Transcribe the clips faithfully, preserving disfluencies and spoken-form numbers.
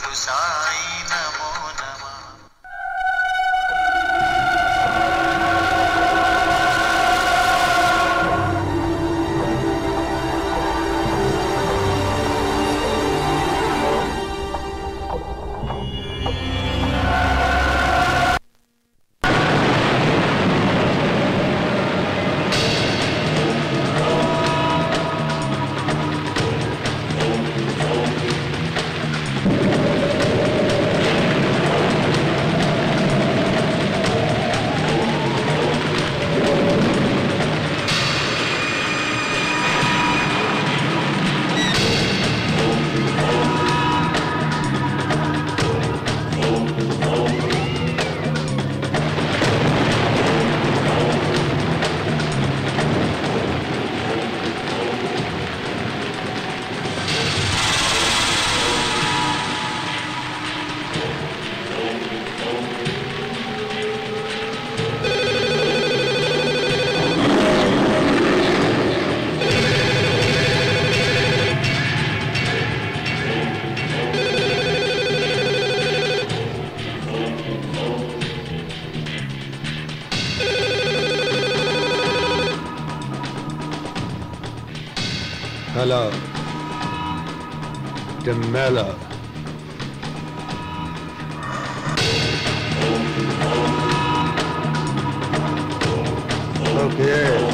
साई नमो नमः। Hello, Demella. Okay.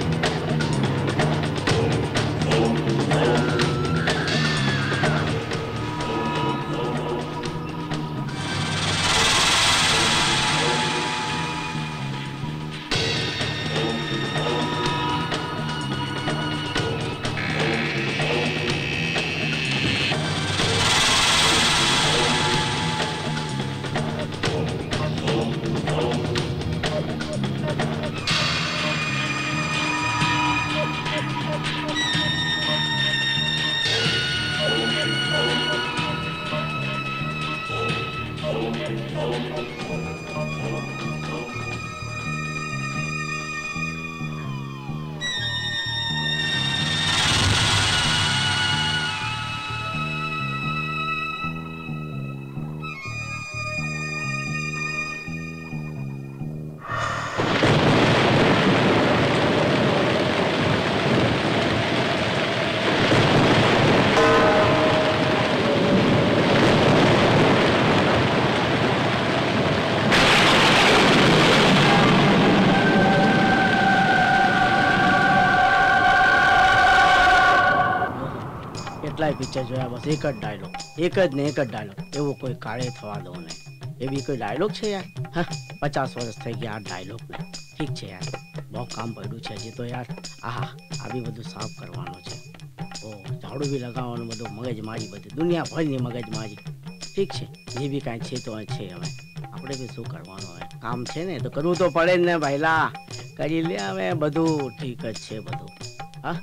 Picture जो है बस एक डायलॉग एक ने एक डायलॉग एवं कोई काळे थवा दो ने एवी कोई डायलॉग छे यार। हाँ, पचास वर्ष थई गया डायलॉग ने ठीक छे यार बहुत काम पड्યું છે જે તો यार आहा आ बी બધું સાફ કરવાનો છે ओ झाड़ू भी लगावવાનું બધું મગજમારી બધી દુનિયા ભરની મગજમારી ठीक છે જે બી કાંઈ છે તો છે હવે આપણે બી શું કરવાનું હવે કામ છે ને તો કરવું તો પડે ને ભાઈલા કરી લે હવે બધું ठीक જ છે બધું હા।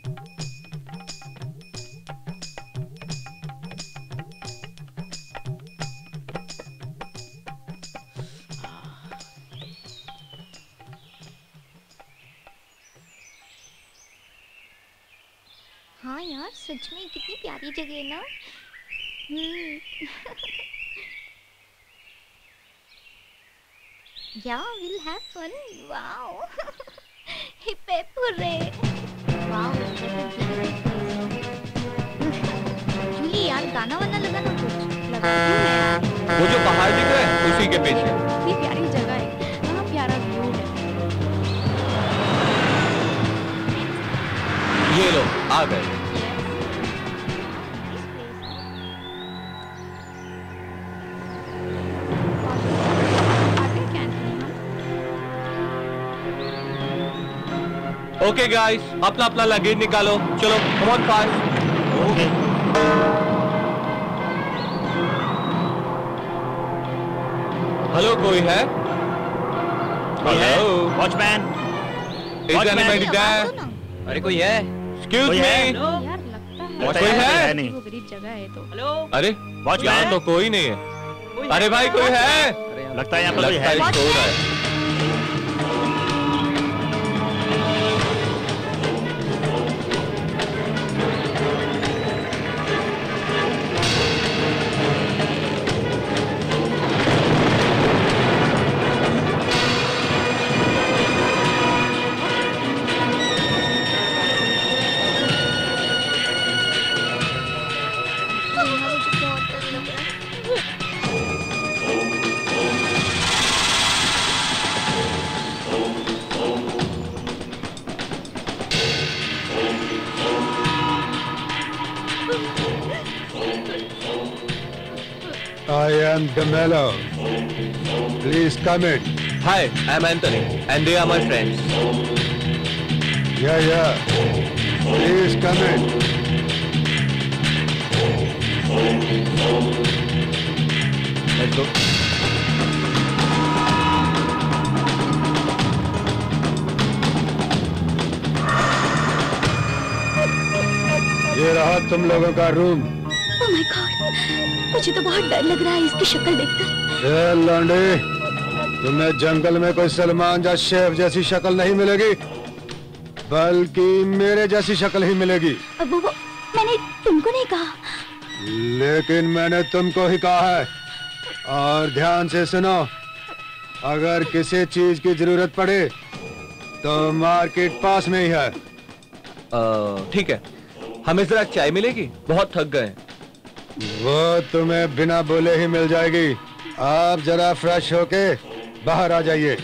हाँ यार सच में कितनी प्यारी जगह है ना। Yeah, we'll have fun. Wow. Hippe hooray. Wow, Jully यार गाना वाना लगाना कुछ लगा दूँ मैं यार। वो जो पहाड़ दिख रहा है उसी के पीछे। कितनी प्यारी जगह है, हाँ प्यारा व्यू है। ये लो आ गए। ओके गाइस अपना अपना लगेज निकालो चलो come on fast. Okay hello कोई है? Hello watchman. Is anybody there? अरे कोई है? एक्सक्यूज मी यार लगता है कोई है? नहीं वो गरीब जगह है तो। हेलो अरे यहाँ तो कोई नहीं है। अरे भाई कोई है? लगता है यहाँ पर कोई है। सो रहा है। I am Demelo. Please come in. Hi, I'm Anthony, and they are my friends. Yeah, yeah. Please come in. Let's go. ये रहा तुम लोगों का रूम। ओह माय गॉड, मुझे तो बहुत डर लग रहा है इसकी शक्ल देखकर। ए लौंडे, तुम्हें जंगल में कोई सलमान या शेफ जैसी शक्ल नहीं मिलेगी, बल्कि मेरे जैसी शक्ल ही मिलेगी। अब वो, वो मैंने तुमको नहीं कहा। लेकिन मैंने तुमको ही कहा है। और ध्यान से सुनो, अगर किसी चीज की जरूरत पड़े तो मार्केट पास में ही है। ठीक है, हमें जरा चाय मिलेगी, बहुत थक गए। वो तुम्हें बिना बोले ही मिल जाएगी। आप जरा फ्रेश होके बाहर आ जाइए।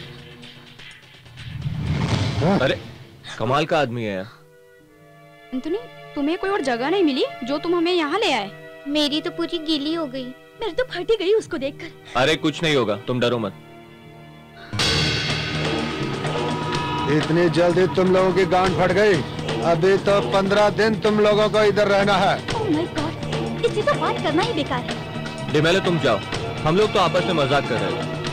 अरे कमाल का आदमी है। एंथनी, तुम्हें कोई और जगह नहीं मिली जो तुम हमें यहाँ ले आए? मेरी तो पूरी गीली हो गई। मेरी तो फटी गई उसको देखकर। अरे कुछ नहीं होगा, तुम डरो मत। इतनी जल्दी तुम लोगों की गांड फट गई? अभी तो पंद्रह दिन तुम लोगों को इधर रहना है। ओह माय गॉड, इससे तो बात करना ही बेकार है। डिमेलो तुम जाओ, हम लोग तो आपस में मजाक कर रहे थे।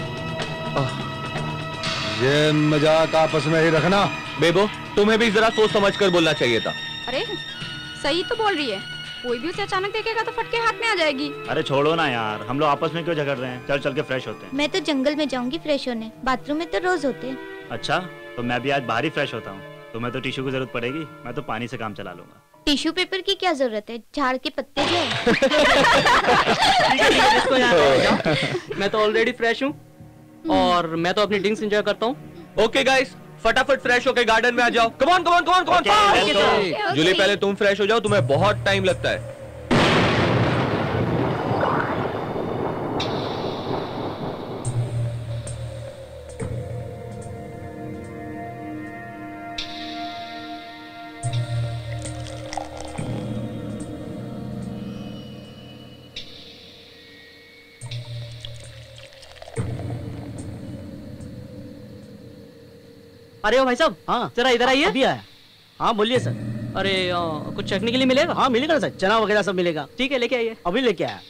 ये मजाक आपस में ही रखना। बेबो, तुम्हें भी जरा सोच समझ कर बोलना चाहिए था। अरे सही तो बोल रही है, कोई भी उसे अचानक देखेगा तो फटके हाथ में आ जाएगी। अरे छोड़ो ना यार, हम लोग आपस में क्यों झगड़ रहे हैं? चल चल के फ्रेश होते हैं। मैं तो जंगल में जाऊंगी फ्रेश होने, बाथरूम में तो रोज होते हैं। अच्छा, तो मैं भी आज बाहर ही फ्रेश होता हूँ। तुम्हें तो टिश्यू की जरूरत पड़ेगी, मैं तो पानी से काम चला लूंगा। टिश्यू पेपर की क्या जरूरत है, झाड़ के पत्ते जो है। मैं तो ऑलरेडी फ्रेश हूँ और मैं तो अपनी ड्रिंक्स एंजॉय करता हूँ। ओके गाइस, फटाफट फ्रेश होके गार्डन में आ जाओ। Come on come on come on come on. Julie पहले तुम फ्रेश हो जाओ, तुम्हें बहुत टाइम लगता है। अरे ओ भाई साहब, हाँ जरा इधर आइए। अभी आया। हाँ बोलिए सर। अरे आ, कुछ चखने के लिए मिलेगा? हाँ मिलेगा ना सर, चना वगैरह सब मिलेगा। ठीक है, लेके आइए। अभी लेके आया।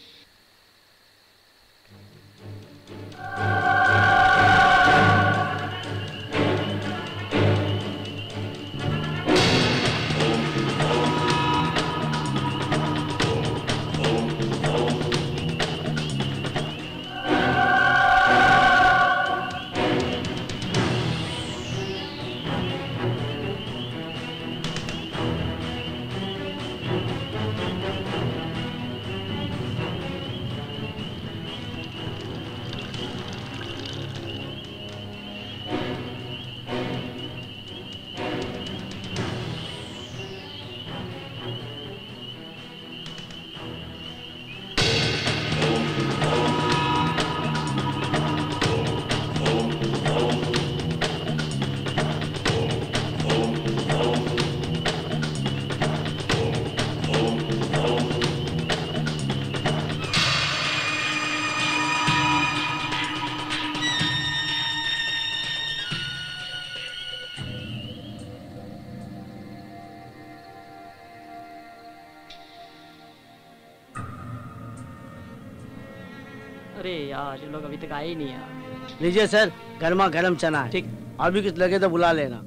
अरे यार, ये लोग अभी तक आए ही नहीं यार। लीजिए सर, गर्मा गर्म चना है। ठीक। और भी कुछ लगे तो बुला लेना।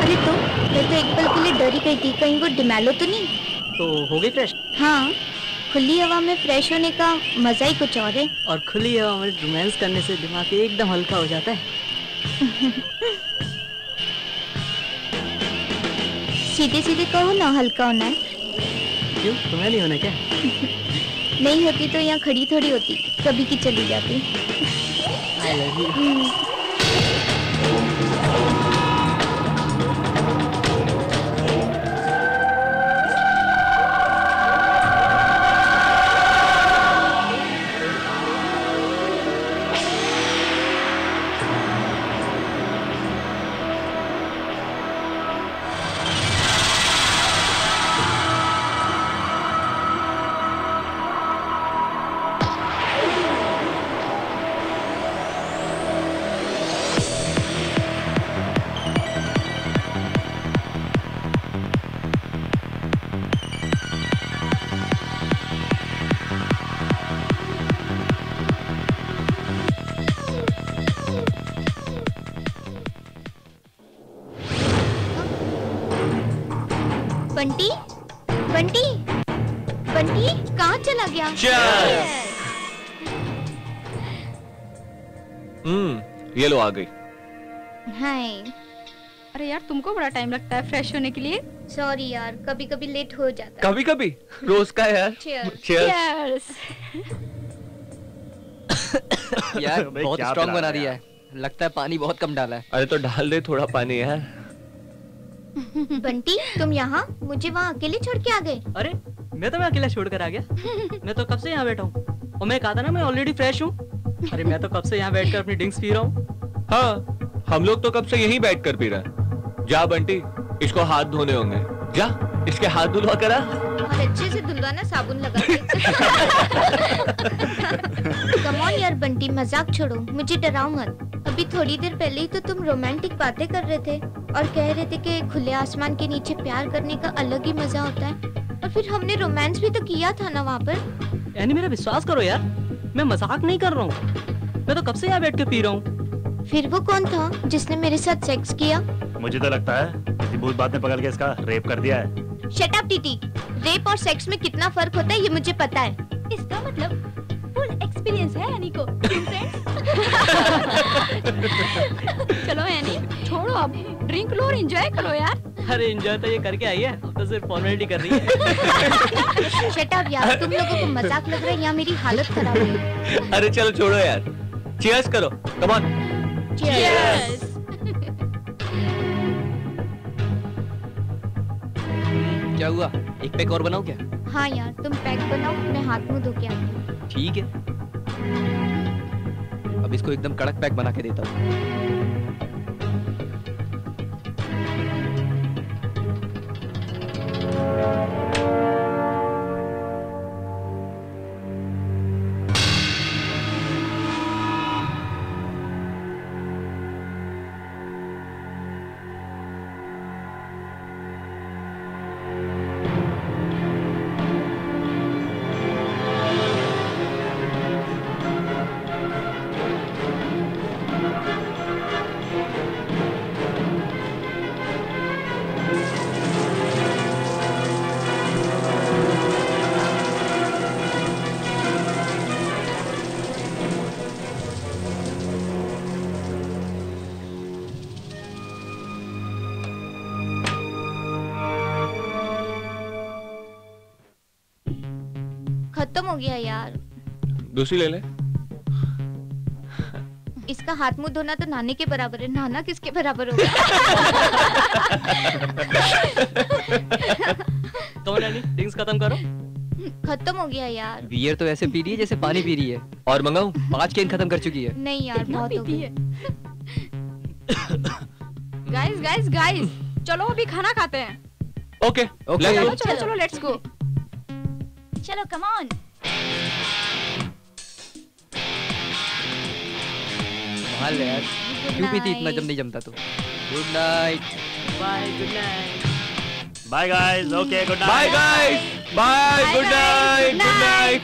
मैं तो एक पल के लिए डर ही गई थी, कहीं वो डिमेलो तो नहीं। तो हो गई फ्रेश? हाँ, खुली हवा में फ्रेश होने का मजा ही कुछ और है। और खुली हवा में रोमांस करने से दिमाग एकदम हल्का हो जाता है। सीधे सीधे कहो ना, हल्का होना है। क्यों, तुम्हें नहीं होना क्या? नहीं होती तो यहाँ खड़ी थोड़ी होती, कभी की चली जाती। I love you. Bunty, Bunty, Bunty कहाँ चला गया? हम्म, ये लो आ गई। हाय। अरे यार तुमको बड़ा टाइम लगता है फ्रेश होने के लिए। सॉरी यार, कभी कभी लेट हो जाता है। कभी कभी रोज का यार। Cheers. Cheers. यार भाई, बहुत क्या स्ट्रांग पिला बना रहा दिया है। लगता है पानी बहुत कम डाला है। अरे तो डाल दे थोड़ा पानी यार। बंटी तुम यहाँ मुझे वहाँ अकेले छोड़ के आ गए? अरे मैं तो मैं अकेला छोड़कर आ गया। मैं तो कब से यहाँ बैठा हूँ और मैं कहा था ना मैं ऑलरेडी फ्रेश हूँ। अरे मैं तो कब से यहाँ बैठकर अपनी ड्रिंक्स पी रहा हूँ। हाँ, हम लोग तो कब से यहीं बैठ कर पी रहे हैं। जा बंटी, इसको हाथ धोने होंगे। जा, इसके हाथ धुलवा करा। और अच्छे से धुलवाना, साबुन लगा के। कम ऑन यार बंटी, मजाक छोड़ो, मुझे डराओ मत। अभी थोड़ी देर पहले ही तो तुम रोमांटिक बातें कर रहे थे और कह रहे थे कि खुले आसमान के नीचे प्यार करने का अलग ही मजा होता है। और फिर हमने रोमांस भी तो किया था ना वहाँ पर। यानी मेरा विश्वास करो यार, मैं मजाक नहीं कर रहा हूँ। मैं तो कब से यहाँ बैठ के पी रहा हूँ। फिर वो कौन था जिसने मेरे साथ सेक्स किया? मुझे तो लगता है किसी भूत बात ने पकड़ के इसका रेप कर दिया है। शट अप टीटी, रेप और सेक्स में कितना फर्क होता है ये मुझे पता है। इसका मतलब फुल एक्सपीरियंस है एनी को। चलो एनी, छोड़ो अब, ड्रिंक लो और एंजॉय करो यार। अरे एंजॉय तो ये करके आई है, अब तो सिर्फ फॉर्मेलिटी कर रही है। शट अप यार, तुम लोगों को मजाक लग रहा है, यहाँ मेरी हालत खराब है। अरे चलो छोड़ो यार, चीयर्स करो, कम ऑन। Cheers. क्या हुआ, एक पैक और बनाओ क्या? हाँ यार, तुम पैक बनाओ, मैं हाथ मुंह धो के आती हूँ। ठीक है, अब इसको एकदम कड़क पैक बना के देता हूँ। खत्म हो गया यार। दूसरी ले ले। इसका हाथ मुंह धोना तो नहाने के बराबर है, नहाना किसके बराबर होगा? तो रानी ड्रिंक्स खत्म करो। खत्म हो गया यार। बियर तो ऐसे पी रही है जैसे पानी पी रही है। और मंगाऊं? पांच कैन खत्म कर चुकी है। नहीं यार, बहुत हो गई। गाइस गाइस गाइस, चलो अभी खाना खाते हैं। Okay, okay. चलो चलो चलो, लेट्स गो। चलो कम ऑन। संभाल ले यार, क्यों पीती इतना जब नहीं जमता तो। Good night. Bye, good night. Bye guys, okay, good night. Bye guys, bye, good night, good night.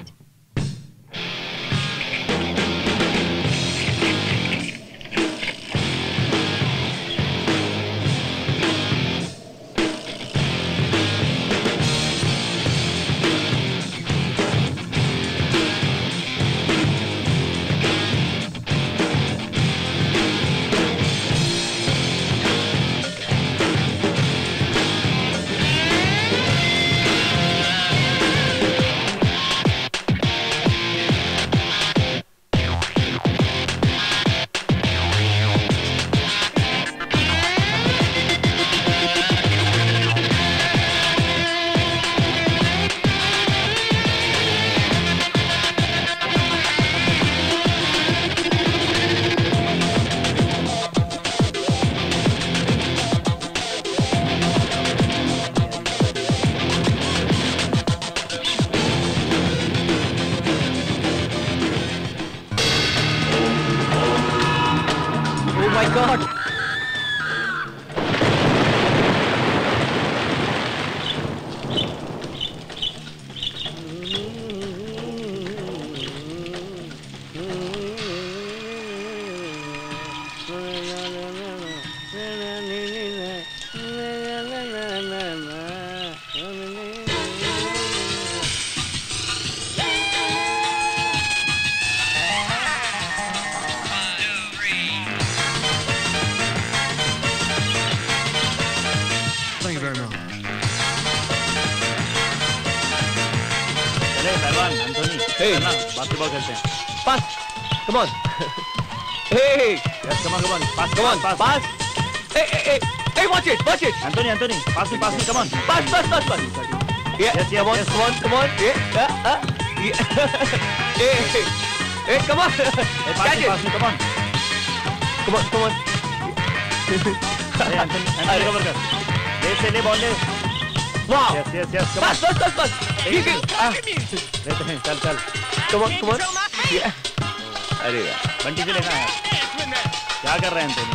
चले पहलवान एंथोनी, Hey. चलना बास्केटबॉल खेलते हैं। Pass. Come on. Hey. Yes come on come on pass Come on. Pass. Hey, hey, hey. Hey, watch it. Watch it. Anthony Anthony pass में pass में come on. Pass, pass, pass, pass. Yeah. Yes, yes, Come on. yes. Come on. Come on. Yeah. Uh, uh. Yeah. Hey, hey. Hey, come on. Pass Catch में it. Pass में come on. Come on. Come on. अरे Anthony Anthony cover कर। ले से ले ball ले। Wow. Yes yes yes come Pass, on. pass, pass, pass. He can. Ah. लेते हैं चल चल। Come on. Come on. Yeah. अरे यार. बंटी से लेना है। क्या कर रहे हैं Anthony?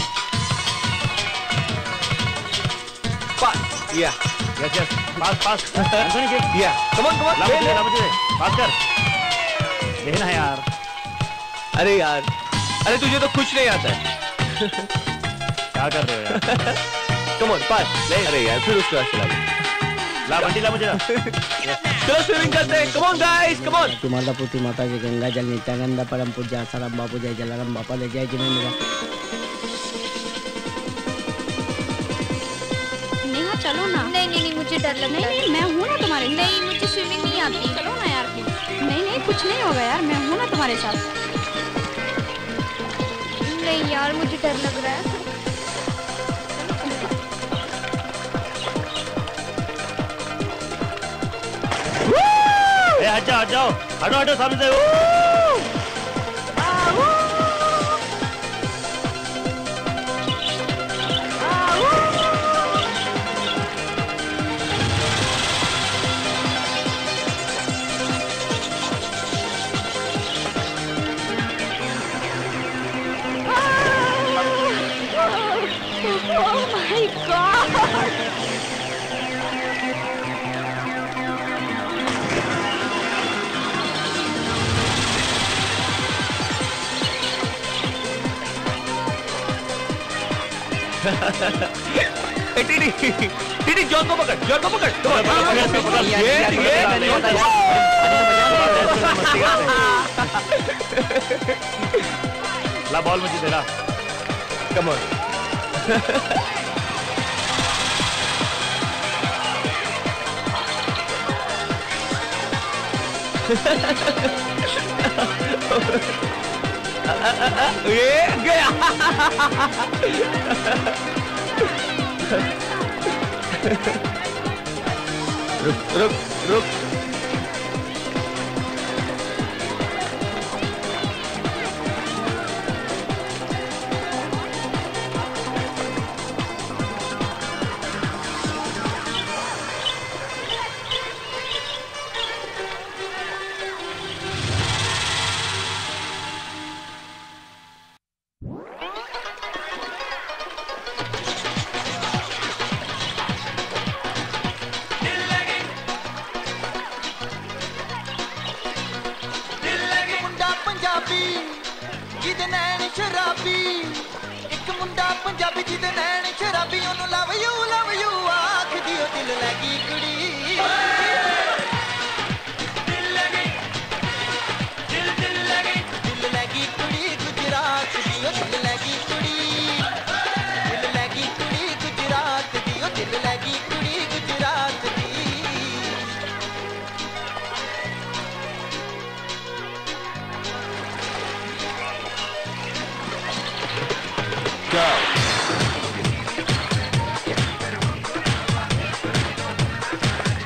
Pass. Yeah. Yes yes pass pass Anthony kick. Yeah. Come on. Come on. ला ले, मुझे ले. ला मुझे पास कर। लेना है यार। अरे यार. अरे तुझे तो कुछ नहीं आता है. क्या कर रहे हो यार? Come on. Pass. ले. अरे यार फिर उसके पास चला गया. ला बंटी ला मुझे ला। चलो स्विमिंग करते हैं. Come on guys. Come on. तुम्हारा पुत्री माता जी गंगा जल नित्यानंद परम पूज्य आसाराम बापू जय जलाराम बापा ले जय जिनेन्द्र। नेहा चलो ना। नहीं नहीं नहीं मुझे डर लग नहीं रहा है। नहीं मैं हूँ ना तुम्हारे साथ। नहीं मुझे स्विमिंग नहीं आती। चलो ना यार प्लीज। नहीं नहीं कुछ नहीं होगा यार, मैं हूँ ना तुम्हारे साथ। नहीं यार मुझे डर लग रहा है। ए हट जाओ हट जाओ हटो हटो सामने से। Oh my God! ए टीडी. टीडी जॉन को पकड़. जॉन को पकड़. Come on. पकड़, पकड़, ये ये. ला बॉल मुझे दे ला। Come on. ये गया. रुक रुक रुक. ਮੁੰਡਾ ਪੰਜਾਬੀ ਜਿਹਦੇ ਨੈਣ ਸ਼ਰਾਬੀ ਇੱਕ ਮੁੰਡਾ ਪੰਜਾਬੀ ਜਿਹਦੇ ਨੈਣ ਸ਼ਰਾਬੀ ਉਹਨੂੰ ਲਵ ਯੂ ਲਵ ਯੂ ਆਖਦੀ ਉਹ ਦਿਲ ਲੱਗੀ ਕੁੜੀ ਦਿਲ ਲੱਗੀ ਦਿਲ ਦਿਲ ਲੱਗੀ ਦਿਲ ਲੱਗੀ ਕੁੜੀ ਗੁਜਰਾਤ ਦੀ ਉਹ ਦਿਲ ਲੱਗੀ ਕੁੜੀ ਦਿਲ ਲੱਗੀ ਕੁੜੀ ਗੁਜਰਾਤ ਦੀ ਉਹ ਦਿਲ ਲੱਗੀ ਕੁੜੀ ਗੁਜਰਾਤ ਦੀ Go.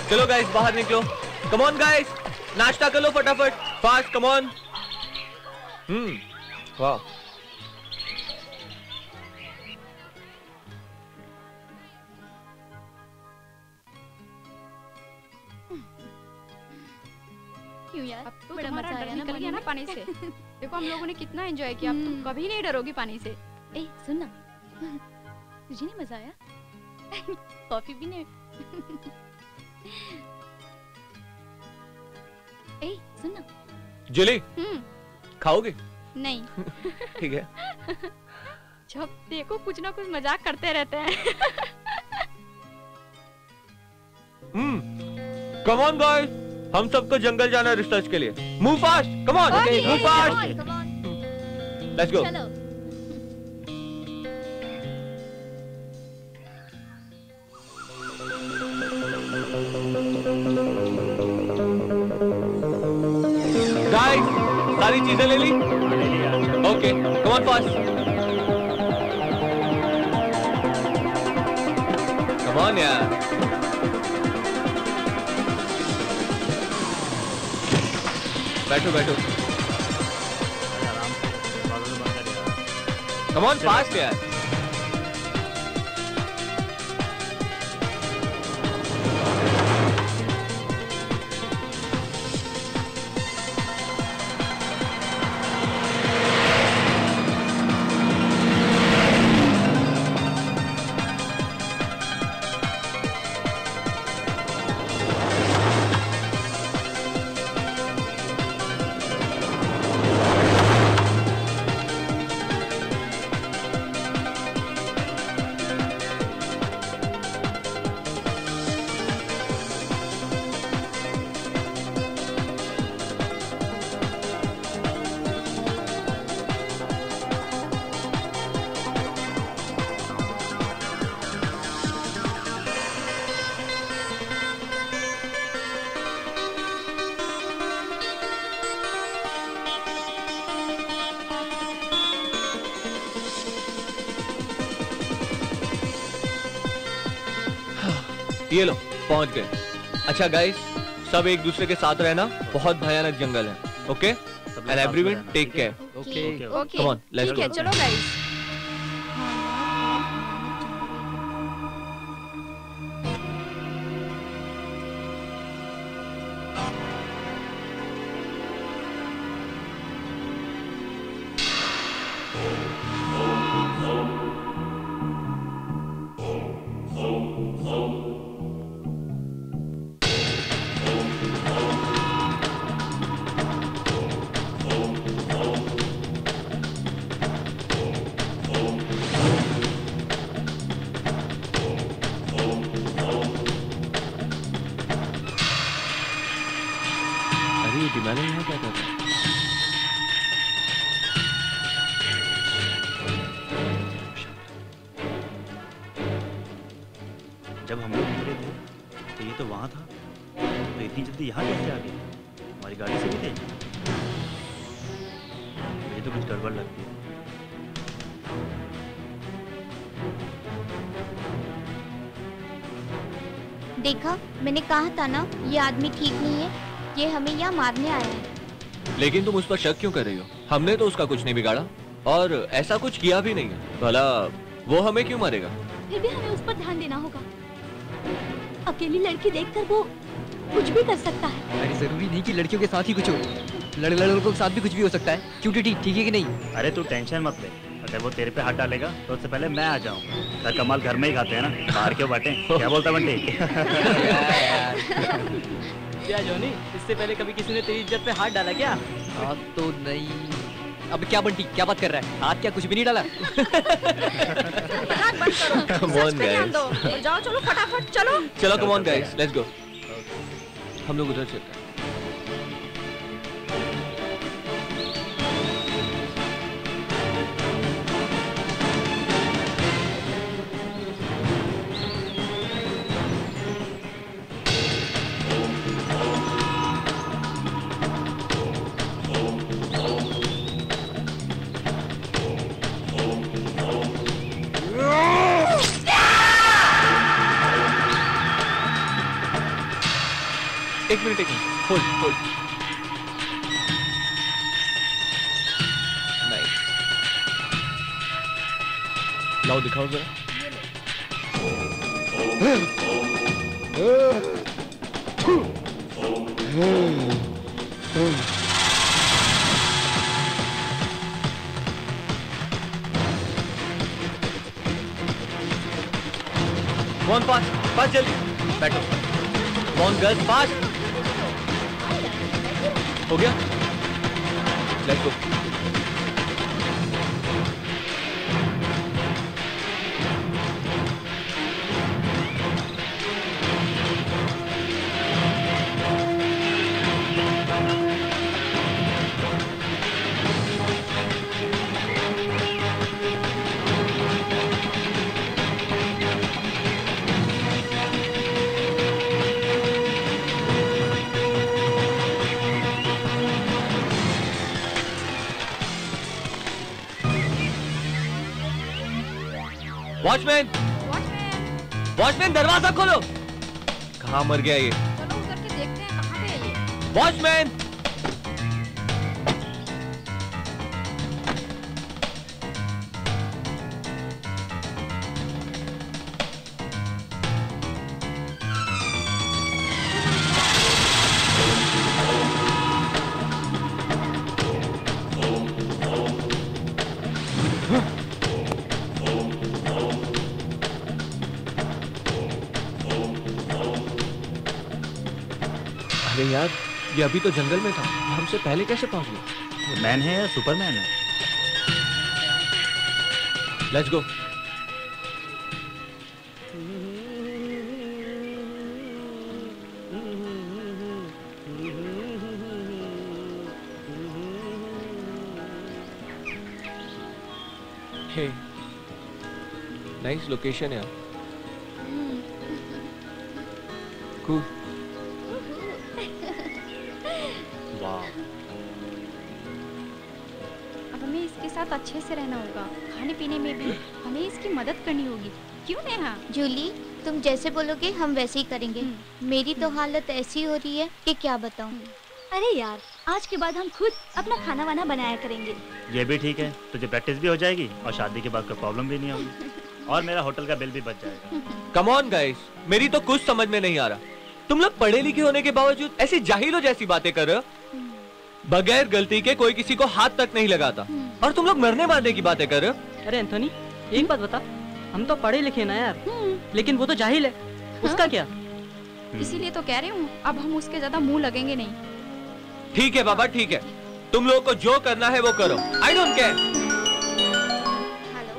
चलो गाइस बाहर निकलो। कम ऑन गाइस, नाश्ता कर लो फटाफट, फास्ट, कम ऑन। हम्म, वाह। क्यों यार, अब तो बड़ा मजा आया निकल गया ना पानी से। देखो हम लोगों ने कितना एंजॉय किया, अब तुम कभी नहीं डरोगी पानी से। ए सुन ना, तुझे नहीं मजा आया? कॉफी भी नहीं। ए सुन ना, जुली हम्म, खाओगे? नहीं। ठीक है। जब देखो कुछ ना कुछ मजाक करते रहते हैं। हम्म, कम ऑन गाइस, हम सबको जंगल जाना है रिसर्च के लिए। Move fast, come on, move fast, let's go. Guys, सारी चीजें ले ली? ले लिया। Okay, come on fast, come on यार। बैठो बैठो, आराम से, दरवाजा तो बंद कर यार। कम ऑन फास्ट यार। ये लो, पहुंच गए। अच्छा गाइस, सब एक दूसरे के साथ रहना, बहुत भयानक जंगल है। Okay, and everyone take care. Okay okay, come on, let's ठीक है, गो। चलो गाइस। मैंने यहाँ क्या कर जब हम लोग निकले थे तो ये तो वहाँ था, तो इतनी जल्दी यहाँ कैसे आ गया? हमारी गाड़ी से भी थे? मुझे तो कुछ गड़बड़ लगती है। देखा, मैंने कहा था ना, ये आदमी ठीक नहीं है, ये हमें यहाँ मारने आया है। लेकिन तुम उस पर शक क्यों कर रही हो? हमने तो उसका कुछ नहीं बिगाड़ा और ऐसा कुछ किया भी नहीं है। भला वो हमें क्यों मारेगा? फिर भी हमें उस पर ध्यान देना होगा। अकेली लड़की देखकर वो कुछ भी कर सकता है। अरे जरूरी नहीं कि लड़कियों के साथ ही कुछ हो, लड़ लड़कों के साथ भी कुछ भी हो सकता है। क्यों टीटी, ठीक है कि नहीं? अरे तू टेंशन मत ले, अगर वो तेरे पे हाथ डालेगा तो उससे पहले मैं आ जाऊंगा। घर का माल घर में ही खाते हैं ना, बाहर क्यों बांटे? क्या बोलता बंटी? क्या जॉनी, इससे पहले कभी किसी ने तेरी इज्जत पे हाथ डाला क्या? हाथ तो नहीं। अब क्या बंटी, क्या बात कर रहा है? हाथ क्या कुछ भी नहीं डाला? मजाक बंद करो, Come on, सच पे ध्यान guys. दो। और जाओ, चलो फटाफट चलो। चलो come on guys, let's go. हम लोग उधर चलते हैं। एक मिनट एक मिनट होल्ड होल्ड नाइस लाओ दिखाओ जरा कौन पास पास जल्दी बैठो कौन गर्ल्स पास हो गया लेट्स गो वॉचमैन वॉचमैन दरवाजा खोलो कहाँ मर गया ये चलो उधर के देखते हैं कहाँ पे है ये वॉचमैन अरे यार ये अभी तो जंगल में था हमसे पहले कैसे पहुंच गया मैन है या सुपरमैन है let's go hey nice location है कूल अब हमें इसके साथ अच्छे से रहना होगा खाने पीने में भी हमें इसकी मदद करनी होगी क्यों नेहा जूली तुम जैसे बोलोगे हम वैसे ही करेंगे मेरी तो हालत ऐसी हो रही है कि क्या बताऊं अरे यार आज के बाद हम खुद अपना खाना वाना बनाया करेंगे ये भी ठीक है तुझे प्रैक्टिस भी हो जाएगी और शादी के बाद कोई प्रॉब्लम भी नहीं होगी और मेरा होटल का बिल भी बच जाएगा कम ऑन गाइस मेरी तो कुछ समझ में नहीं आ रहा तुम लोग पढ़े लिखे होने के बावजूद ऐसी जाहिलों जैसी बातें कर रहे हो बगैर गलती के कोई किसी को हाथ तक नहीं लगाता और तुम लोग मरने मारने की बातें कर रहे हो अरे एंथोनी एक बात बता हम तो पढ़े लिखे ना यार लेकिन वो तो जाहिल है उसका क्या इसीलिए तो कह रही हूँ अब हम उसके ज्यादा मुंह लगेंगे नहीं ठीक है बाबा ठीक है तुम लोगों को जो करना है वो करो I don't care hello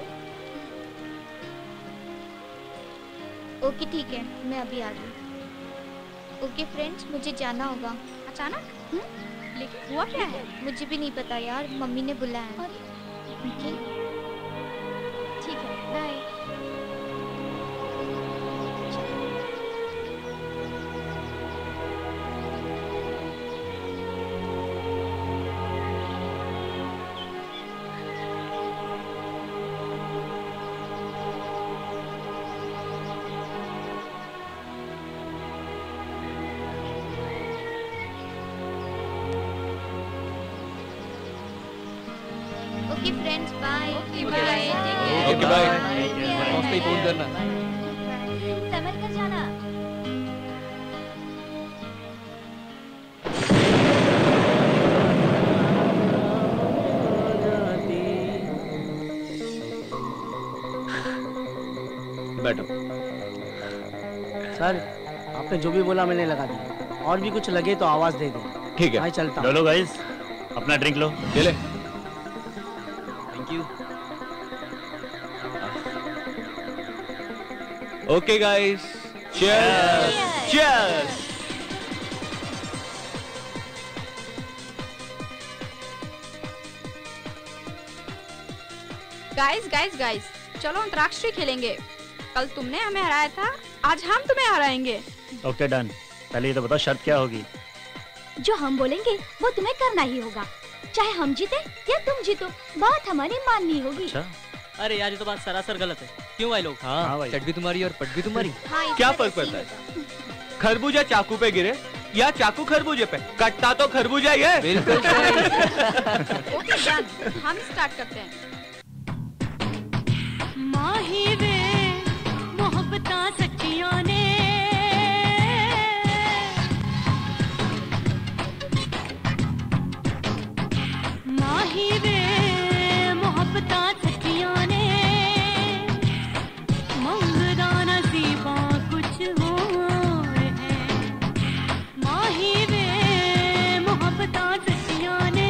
okay ठीक है मैं अभी आ रही हूँ ओके फ्रेंड्स मुझे जाना होगा अचानक लेकिन हुआ क्या है मुझे भी नहीं पता यार मम्मी ने बुलाया है ओके ठीक है bye okay friends bye okay bye okay bye पहुंचते ही फोन करना समझ कर जाना बैठो सर आपने जो भी बोला मैंने लगा दिया और भी कुछ लगे तो आवाज दे दे ठीक है मैं चलता लो लो गाइस अपना ड्रिंक लो ले ले thank you okay guys cheers cheers guys guys guys चलो अंतराक्षरी खेलेंगे कल तुमने हमें हराया था आज हम तुम्हें हराएंगे ओके डन पहले ये तो बताओ शर्त क्या होगी जो हम बोलेंगे वो तुम्हें करना ही होगा चाहे हम जीते या तुम जीतो बात हमारी माननी होगी अच्छा अरे यार ये तो बात सरासर गलत है क्यों भाई लोग हाँ भाई चट भी तुम्हारी और पट भी तुम्हारी हाँ, इस क्या बार फर्क ऐसे ही पड़ता है होगा। खरबूजा चाकू पे गिरे या चाकू खरबूजे पे? कट्टा तो खरबूजा ही है। बिल्कुल ओके डन, हम स्टार्ट करते हैं। माही वे मोहब्बतां सच्चियां ने माही वे मोहब्बतां सच्चियां ने मंगदा नसीबां कुछ होर है। माही वे मोहब्बतां सच्चियां ने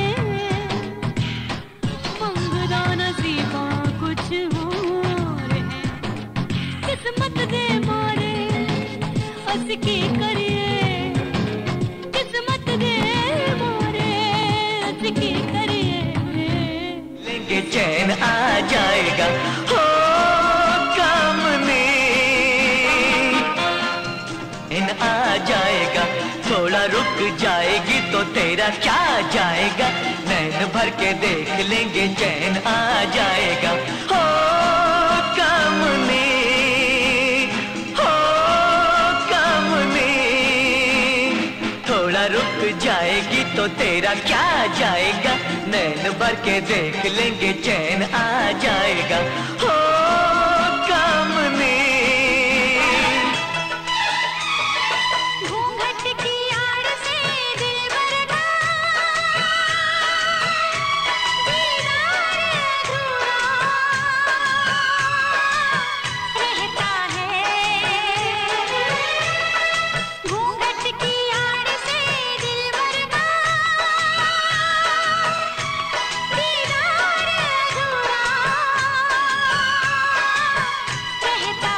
मंगदा नसीबां कुछ होर है। किस्मत दे मारे अस की करिए, किस्मत दे मारे अस की करिए। लेंगे चैन आ जाएगा हो कामने, इन आ जाएगा। थोड़ा रुक जाएगी तो तेरा क्या जाएगा, नैन भर के देख लेंगे चैन आ जाएगा हो कामने, हो कामने। थोड़ा रुक जाएगी तो तेरा क्या जाएगा, नैन भर के देख लेंगे चैन आ जाएगा हो कामने। घूंघट की आड़ से दिल भरना, दीदार अधूरा रहता है। घूंघट की आड़ से दिल भरना, दीदार अधूरा रहता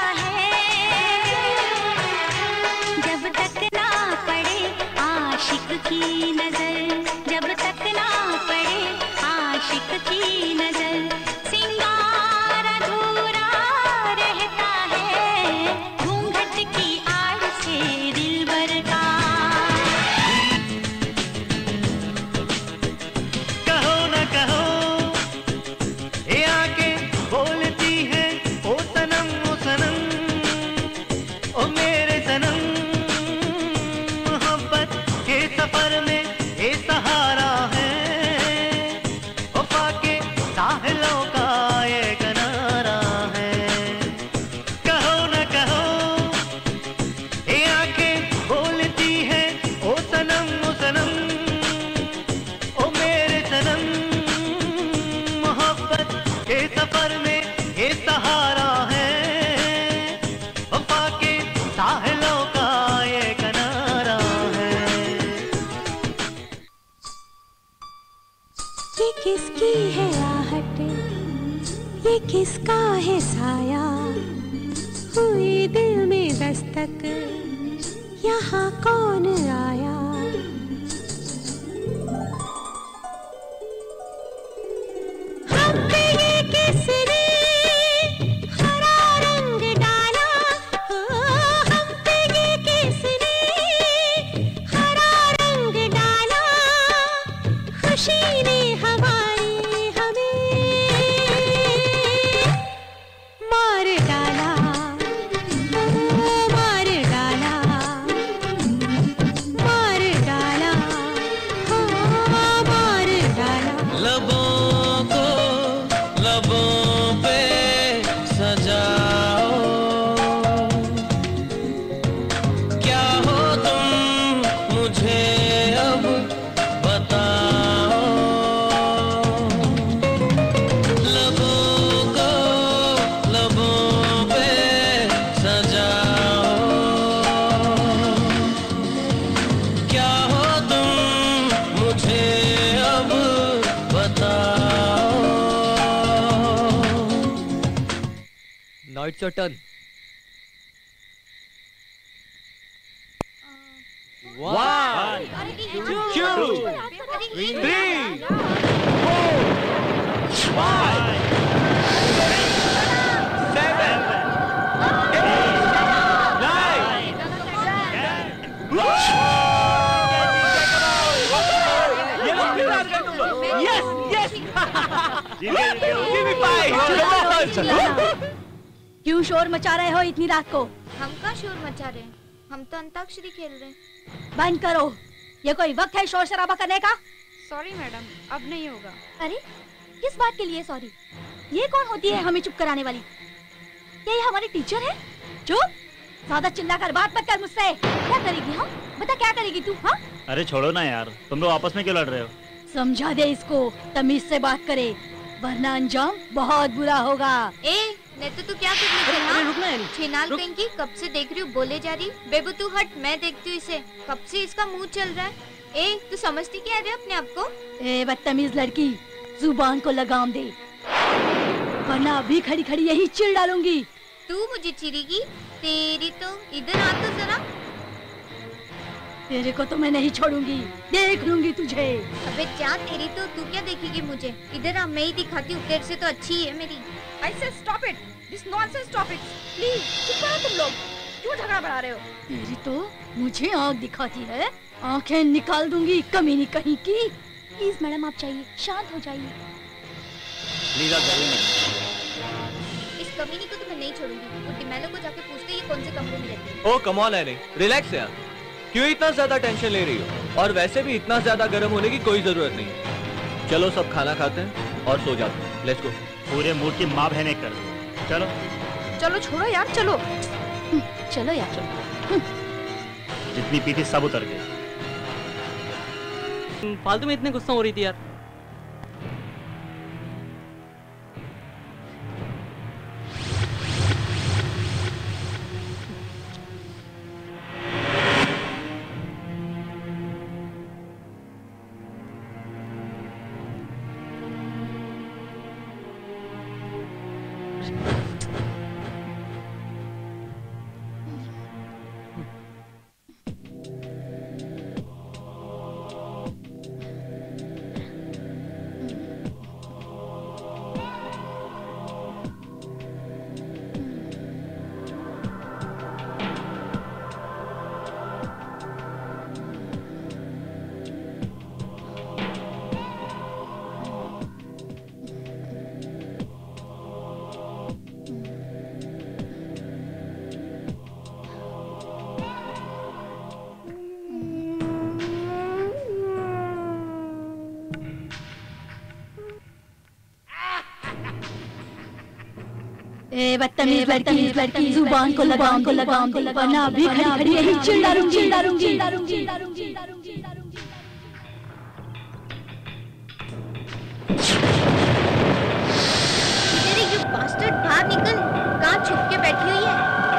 है। जब तक ना पड़े आशिक की नजर, जब तक ना पड़े आशिक की नजर, सिंगार अधूरा रहता है। घूंघट की आड़ से दिलबर का कहो न कहो ये आंखें बोलती है ओ सनम ओ सनम, ओ मेरे सनम। मोहब्बत के सफर में ये सहारा है, वफा के साहिलों का ये किनारा है। कहो न कहो ये आंखें बोलती है ओ सनम ओ सनम, ओ मेरे सनम। मोहब्बत के सफर में ये सहारा है, वफा के साहिलों का ये किनारा है। ये किसकी है आहट, ये किसका है साया, हुई दिल में दस्तक यहाँ कौन आया। हम पे ये किसने हरा रंग डाला, हो, हम पे ये किसने हरा रंग डाला। खुशी ने हमारी हमें मार डाला, हो, मार डाला, मार डाला, हो, मार डाला। लबों को लबों पे सजाओ, क्या हो तुम मुझे अब बताओ। लबों को लबों पे सजाओ, क्या हो तुम मुझे अब बताओ। Now it's your turn. One, two, three, four, five, seven, eight, nine, ये लोग फिर आ गए तुम लोग। Yes, yes. Give me five. Come on. क्यों शोर मचा रहे हो इतनी रात को? हम का शोर मचा रहे हैं? हम तो अंताक्षरी खेल रहे हैं। बंद करो, ये कोई वक्त है शोर शराबा करने का? सॉरी मैडम, अब नहीं होगा। अरे किस बात के लिए सॉरी? ये कौन होती है हमें चुप कराने वाली? क्या ये हमारी टीचर है? चुप, ज्यादा चिल्लाकर बात मत कर मुझसे। क्या करेगी? हाँ बता, क्या करेगी तू? हाँ अरे छोड़ो ना यार, तुम लोग आपस में क्यों लड़ रहे हो? समझा दे इसको, तमीज से बात करे वरना अंजाम बहुत बुरा होगा। ए नहीं तो तू क्या करने चला? छिनाल कहीं की, कब से देख रही हूँ बोले जा रही। बेबू तू हट, मैं देखती हूँ इसे, कब से इसका मुंह चल रहा है। ए तू समझती क्या है अपने आप को? ए बदतमीज लड़की, जुबान को लगाम दे वरना अभी खड़ी खड़ी यही चिढ़ डालूंगी। तू मुझे चिढ़ेगी? तेरी तो, इधर आ तो जरा। तेरे को तो मैं नहीं छोड़ूंगी, देख लूंगी तुझे। अबे जा, तेरी तो, तू क्या देखेगी मुझे? इधर आ, मैं ही दिखाती हूँ, तेरे से तो अच्छी है मेरी। I said stop it, this nonsense topics. Please, चुप करो तुम लोग, क्यों झगड़ा बढ़ा रहे हो? तेरी तो मुझे आँख दिखाती है, आँखें निकाल दूंगी कमीनी कहीं की। प्लीज मैडम आप चाहिए, शांत हो जाइए। प्लीज आप जाइए मैडम। इस कमीनी को तो मैं नहीं छोड़ूंगी। वो डिमेलो को जाके पूछते ये कौन से कमरे में रहती है। Oh come on Annie, relax यार, क्यों इतना ज्यादा टेंशन ले रही हो? और वैसे भी इतना ज्यादा गर्म होने की कोई जरूरत नहीं। चलो सब खाना खाते हैं और सो जाते हैं। Let's go. पूरे मूड की माँ बहने कर दो। चलो चलो छोड़ो यार, चलो चलो यार चलो। जितनी पी थी सब उतर गई। फालतू में इतने गुस्सा हो रही थी यार। ए बदतमीज लड़की, लड़की जुबान को लगाम को लगाम दे वरना अभी खड़ी खड़ी यही चिढ़ डालूंगी डालूंगी डालूंगी डालूंगी डालूंगी डालूंगी। तेरे यू बास्टर्ड, बाहर निकल, कहाँ छुप के बैठी हुई है?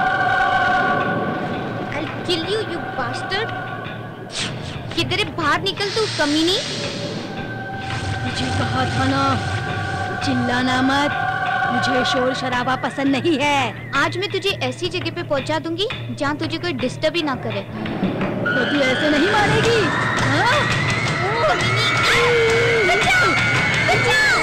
I'll kill you, you bastard! किधर है? बाहर निकल तू कमीनी। मुझे कहा था ना चिल्लाना मत, मुझे शोर शराबा पसंद नहीं है। आज मैं तुझे ऐसी जगह पे पहुंचा दूंगी जहाँ तुझे कोई डिस्टर्ब ही ना करे। तो तू ऐसे नहीं मानेगी? हाँ? बचाओ! बचाओ!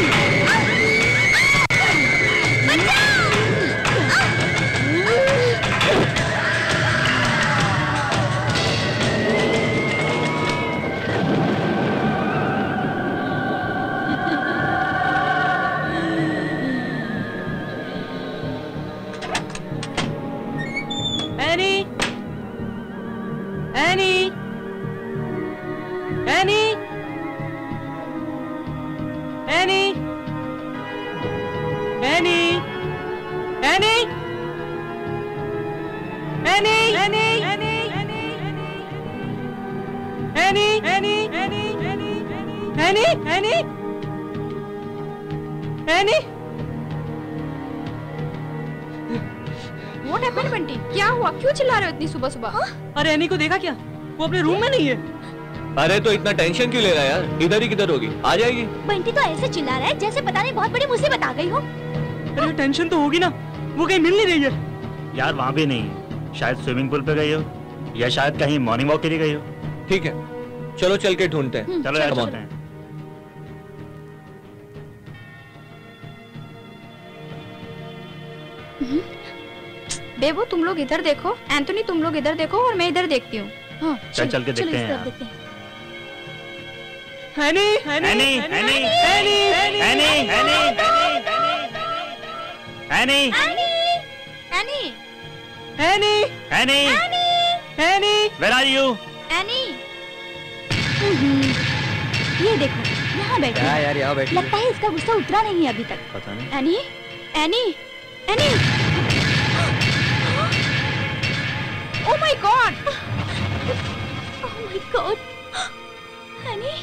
सुबह सुबह। अरे एनी को देखा क्या? वो अपने रूम में नहीं है। अरे तो इतना टेंशन क्यों ले रहा है यार? इधर ही किधर होगी, आ जाएगी। बंटी तो ऐसे चिल्ला रहा है जैसे पता नहीं बहुत बड़ी मुसीबत आ गई हो। अरे टेंशन तो होगी ना, वो कहीं मिल नहीं रही है। यार वहाँ भी नहीं, शायद स्विमिंग पूल पे गई हो या शायद कहीं मॉर्निंग वॉक के लिए गई हो। ठीक है चलो चल के ढूंढते हैं। चलो यार चलते हैं। बेबू तुम लोग इधर देखो, एंथोनी तुम लोग इधर देखो और मैं इधर देखती हूँ। हाँ, चल चल के देखते हैं। हैनी, honey, honey, honey, honey, honey, honey, honey, honey, honey, honey, honey, honey, Annie, Where are you? Annie, ये देखो यहाँ बैठी क्या है। यार यहाँ बैठी है? लगता है इसका गुस्सा उतरा नहीं है अभी तक। पता नहीं। Annie, Annie, Annie, oh my God, oh my God, Annie,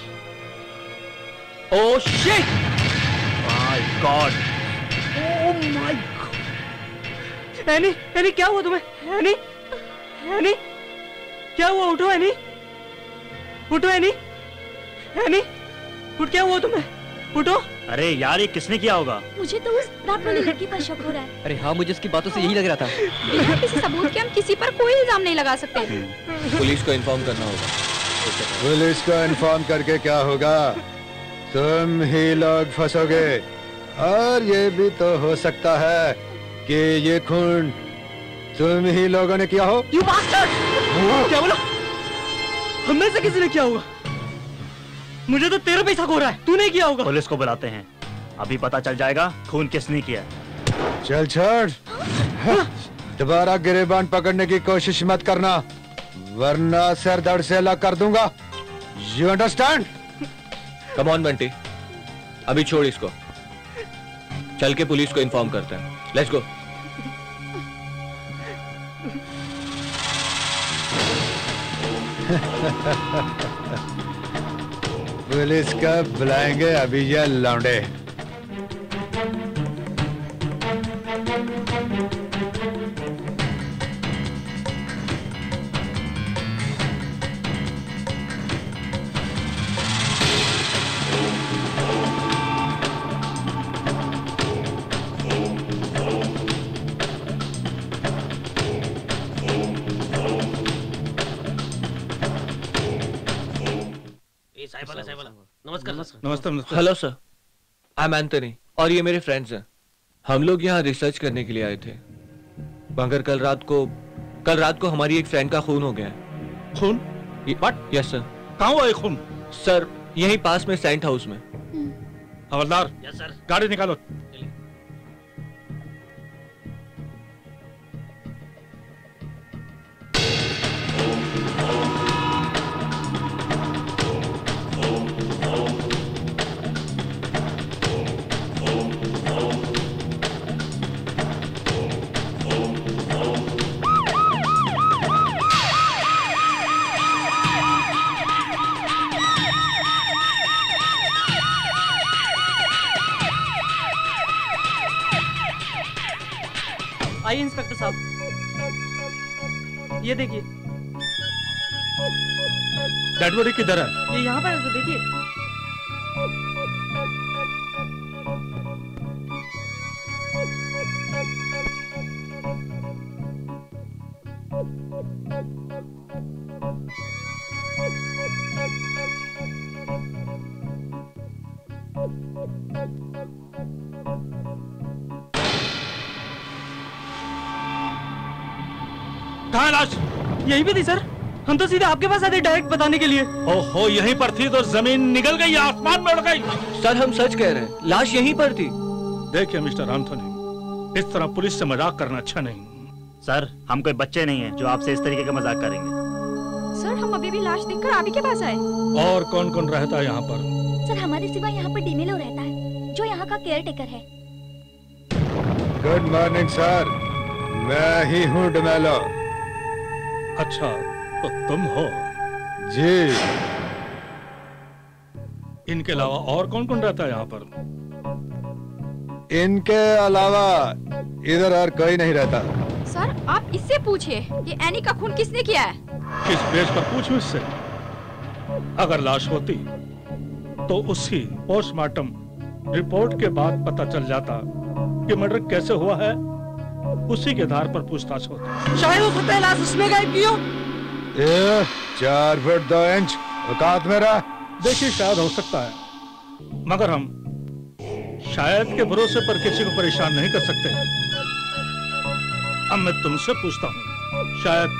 oh shit, My God. Oh my God. Annie, Annie क्या हुआ तुम्हें? एनी, एनी, क्या हुआ? उठो एनी, उठो एनी, एनी, उठ, क्या हुआ तुम्हें? उठो। अरे यार ये किसने किया होगा? मुझे तो उस रात वाली लड़की पर शक हो रहा है। अरे हाँ, मुझे उसकी बातों से यही लग रहा था। बिना किसी सबूत के हम किसी पर कोई इल्जाम नहीं लगा सकते। पुलिस को इन्फॉर्म करना होगा। पुलिस को इन्फॉर्म करके क्या होगा? तुम ही लोग फंसोगे। और ये भी तो हो सकता है कि ये खून तुम ही लोगों ने किया हो। You bastard! क्या बोला? हम में से किसी ने किया होगा? मुझे तो तेरे पे शक हो रहा है, तूने किया होगा। पुलिस को बुलाते हैं, अभी पता चल जाएगा खून किसने किया। चल छोड़, दोबारा गिरेबान पकड़ने की कोशिश मत करना, वरना सर दर्द से अलग कर दूंगा। You understand? Come on Bunty, अभी छोड़ इसको, चल के पुलिस को इन्फॉर्म करते हैं। Let's go. पुलिस का बुलाएंगे अभी ये लौंडे। नमस्कार। नमस्ते नमस्ते। Hello sir, I am Anthony और ये मेरे फ्रेंड्स हैं। हम लोग यहाँ रिसर्च करने के लिए आए थे, मगर कल रात को कल रात को हमारी एक फ्रेंड का खून हो गया है। खून? व्हाट? Yes sir. कहाँ हुआ ये खून? सर यहीं पास में सेंट हाउस में। हवलदार, यस सर। गाड़ी निकालो। आइए इंस्पेक्टर साहब, ये देखिए। डेड बॉडी किधर है? ये यहाँ पर है सर, देखिए। कहाँ लाश? यहीं पे थी सर, हम तो सीधे आपके पास आए थे डायरेक्ट बताने के लिए। ओहो, यहीं पर थी तो जमीन निकल गई, आसमान में उड़ गई। सर हम सच कह रहे हैं, लाश यहीं पर थी। देखिए मिस्टर एंथनी, इस तरह पुलिस से मजाक करना अच्छा नहीं। सर हम कोई बच्चे नहीं हैं जो आपसे इस तरीके का मजाक करेंगे। सर हम अभी भी लाश देखकर आप ही के पास आए। और कौन कौन रहता है यहाँ पर? सर हमारे सिवा यहाँ पर डीमेलो रहता है, जो यहाँ का केयर टेकर है। गुड मॉर्निंग सर, मैं ही हूँ डमेलो। अच्छा तो तुम हो? जी। इनके अलावा और कौन कौन रहता है यहाँ पर? इनके अलावा इधर और कोई नहीं रहता। सर आप इससे पूछिए, ये एनी का खून किसने किया है? किस बेस पर पूछूं इससे? अगर लाश होती तो उसी पोस्टमार्टम रिपोर्ट के बाद पता चल जाता कि मर्डर कैसे हुआ है, उसी के आधार पर पूछताछ होती। शायद हो सकता है लाश उसने गायब की हो। ए, चार फुट दो इंच औकात मेरा। देखिए शायद हो सकता है, मगर हम शायद के भरोसे पर किसी को परेशान नहीं कर सकते। अब मैं तुमसे पूछता हूँ, शायद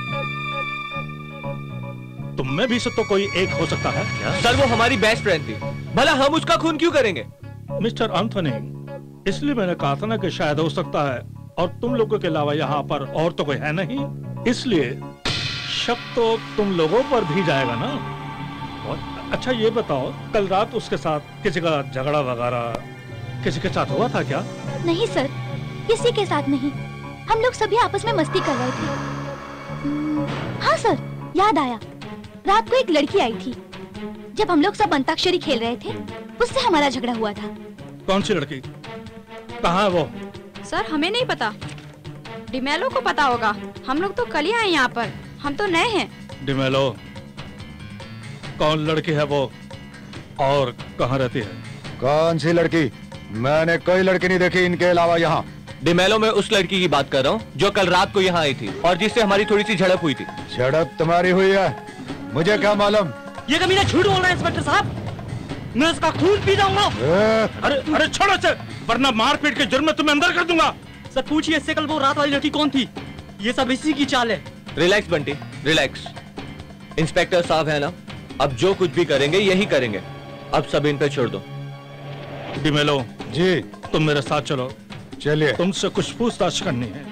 तुम में भी से तो कोई एक हो सकता है क्या? सर वो हमारी बेस्ट फ्रेंड थी, भला हम उसका खून क्यों करेंगे? मिस्टर एंथनी, इसलिए मैंने कहा था ना कि शायद हो सकता है, और तुम लोगों के अलावा यहाँ पर और तो कोई है नहीं, इसलिए शक तो तुम लोगों पर भी जाएगा ना। और अच्छा ये बताओ, कल रात उसके साथ किसी का झगड़ा वगैरह किसी के साथ हुआ था क्या? नहीं सर, किसी के साथ नहीं। हम लोग सभी आपस में मस्ती कर रहे थे। हाँ सर, याद आया, रात को एक लड़की आई थी। जब हम लोग सब अंताक्षरी खेल रहे थे, उससे हमारा झगड़ा हुआ था। कौन सी लड़की? कहाँ है वो? सर हमें नहीं पता, डिमेलो को पता होगा। हम लोग तो कल ही आए यहाँ पर, हम तो नए हैं। डिमेलो, कौन लड़की है वो और कहाँ रहती है? कौन सी लड़की? मैंने कोई लड़की नहीं देखी इनके अलावा यहाँ। डिमेलो, मैं उस लड़की की बात कर रहा हूँ जो कल रात को यहाँ आई थी और जिससे हमारी थोड़ी सी झड़प हुई थी। झड़प तुम्हारी हुई है, मुझे क्या मालूम? ये कमीना झूठ बोल रहा है इंस्पेक्टर साहब, मैं इसका खून पी जाऊंगा। अरे अरे छोड़ो इसे, वरना मारपीट के जुर्म में तुम्हें अंदर कर दूंगा। सर पूछिए इससे कल वो रात वाली लड़की कौन थी। ये सब इसी की चाल है। Relax Bunty, relax. इंस्पेक्टर साहब है ना, अब जो कुछ भी करेंगे यही करेंगे। अब सब इन पे छोड़ दो। डिमेलो जी, तुम मेरे साथ चलो। चलिए। तुमसे कुछ पूछताछ करनी है।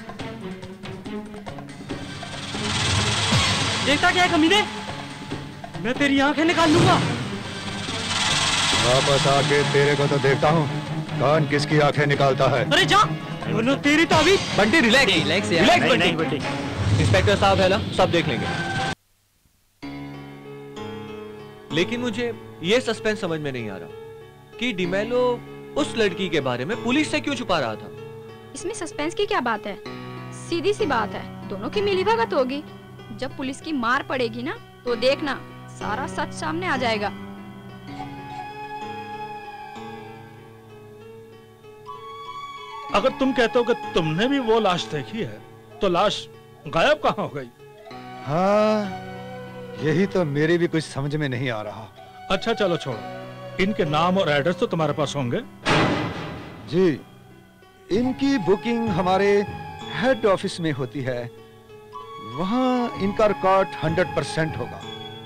देखता क्या है कमीने, मैं तेरी आंखें निकाल लूंगा। वापस आके तेरे को तो देखता हूँ कौन किसकी आंखें निकालता है। अरे जा, वरना तेरी तो अभी। Bunty relax, relax relax Bunty. Inspector साहब है ना, सब देख लेंगे। लेकिन मुझे ये सस्पेंस समझ में नहीं आ रहा कि डिमेलो उस लड़की के बारे में पुलिस से क्यों छुपा रहा था। इसमें सस्पेंस की क्या बात है? सीधी सी बात है, दोनों की मिलीभगत होगी। जब पुलिस की मार पड़ेगी ना, तो देखना सारा सच सामने आ जाएगा। अगर तुम कहते हो कि तुमने भी वो लाश देखी है, तो लाश गायब कहाँ हो गई? हाँ, यही तो मेरी भी कुछ समझ में नहीं आ रहा। अच्छा चलो छोड़ो, इनके नाम और एड्रेस तो तुम्हारे पास होंगे? जी, इनकी बुकिंग हमारे हेड ऑफिस में होती है, वहां इनका रिकॉर्ड हंड्रेड परसेंट होगा।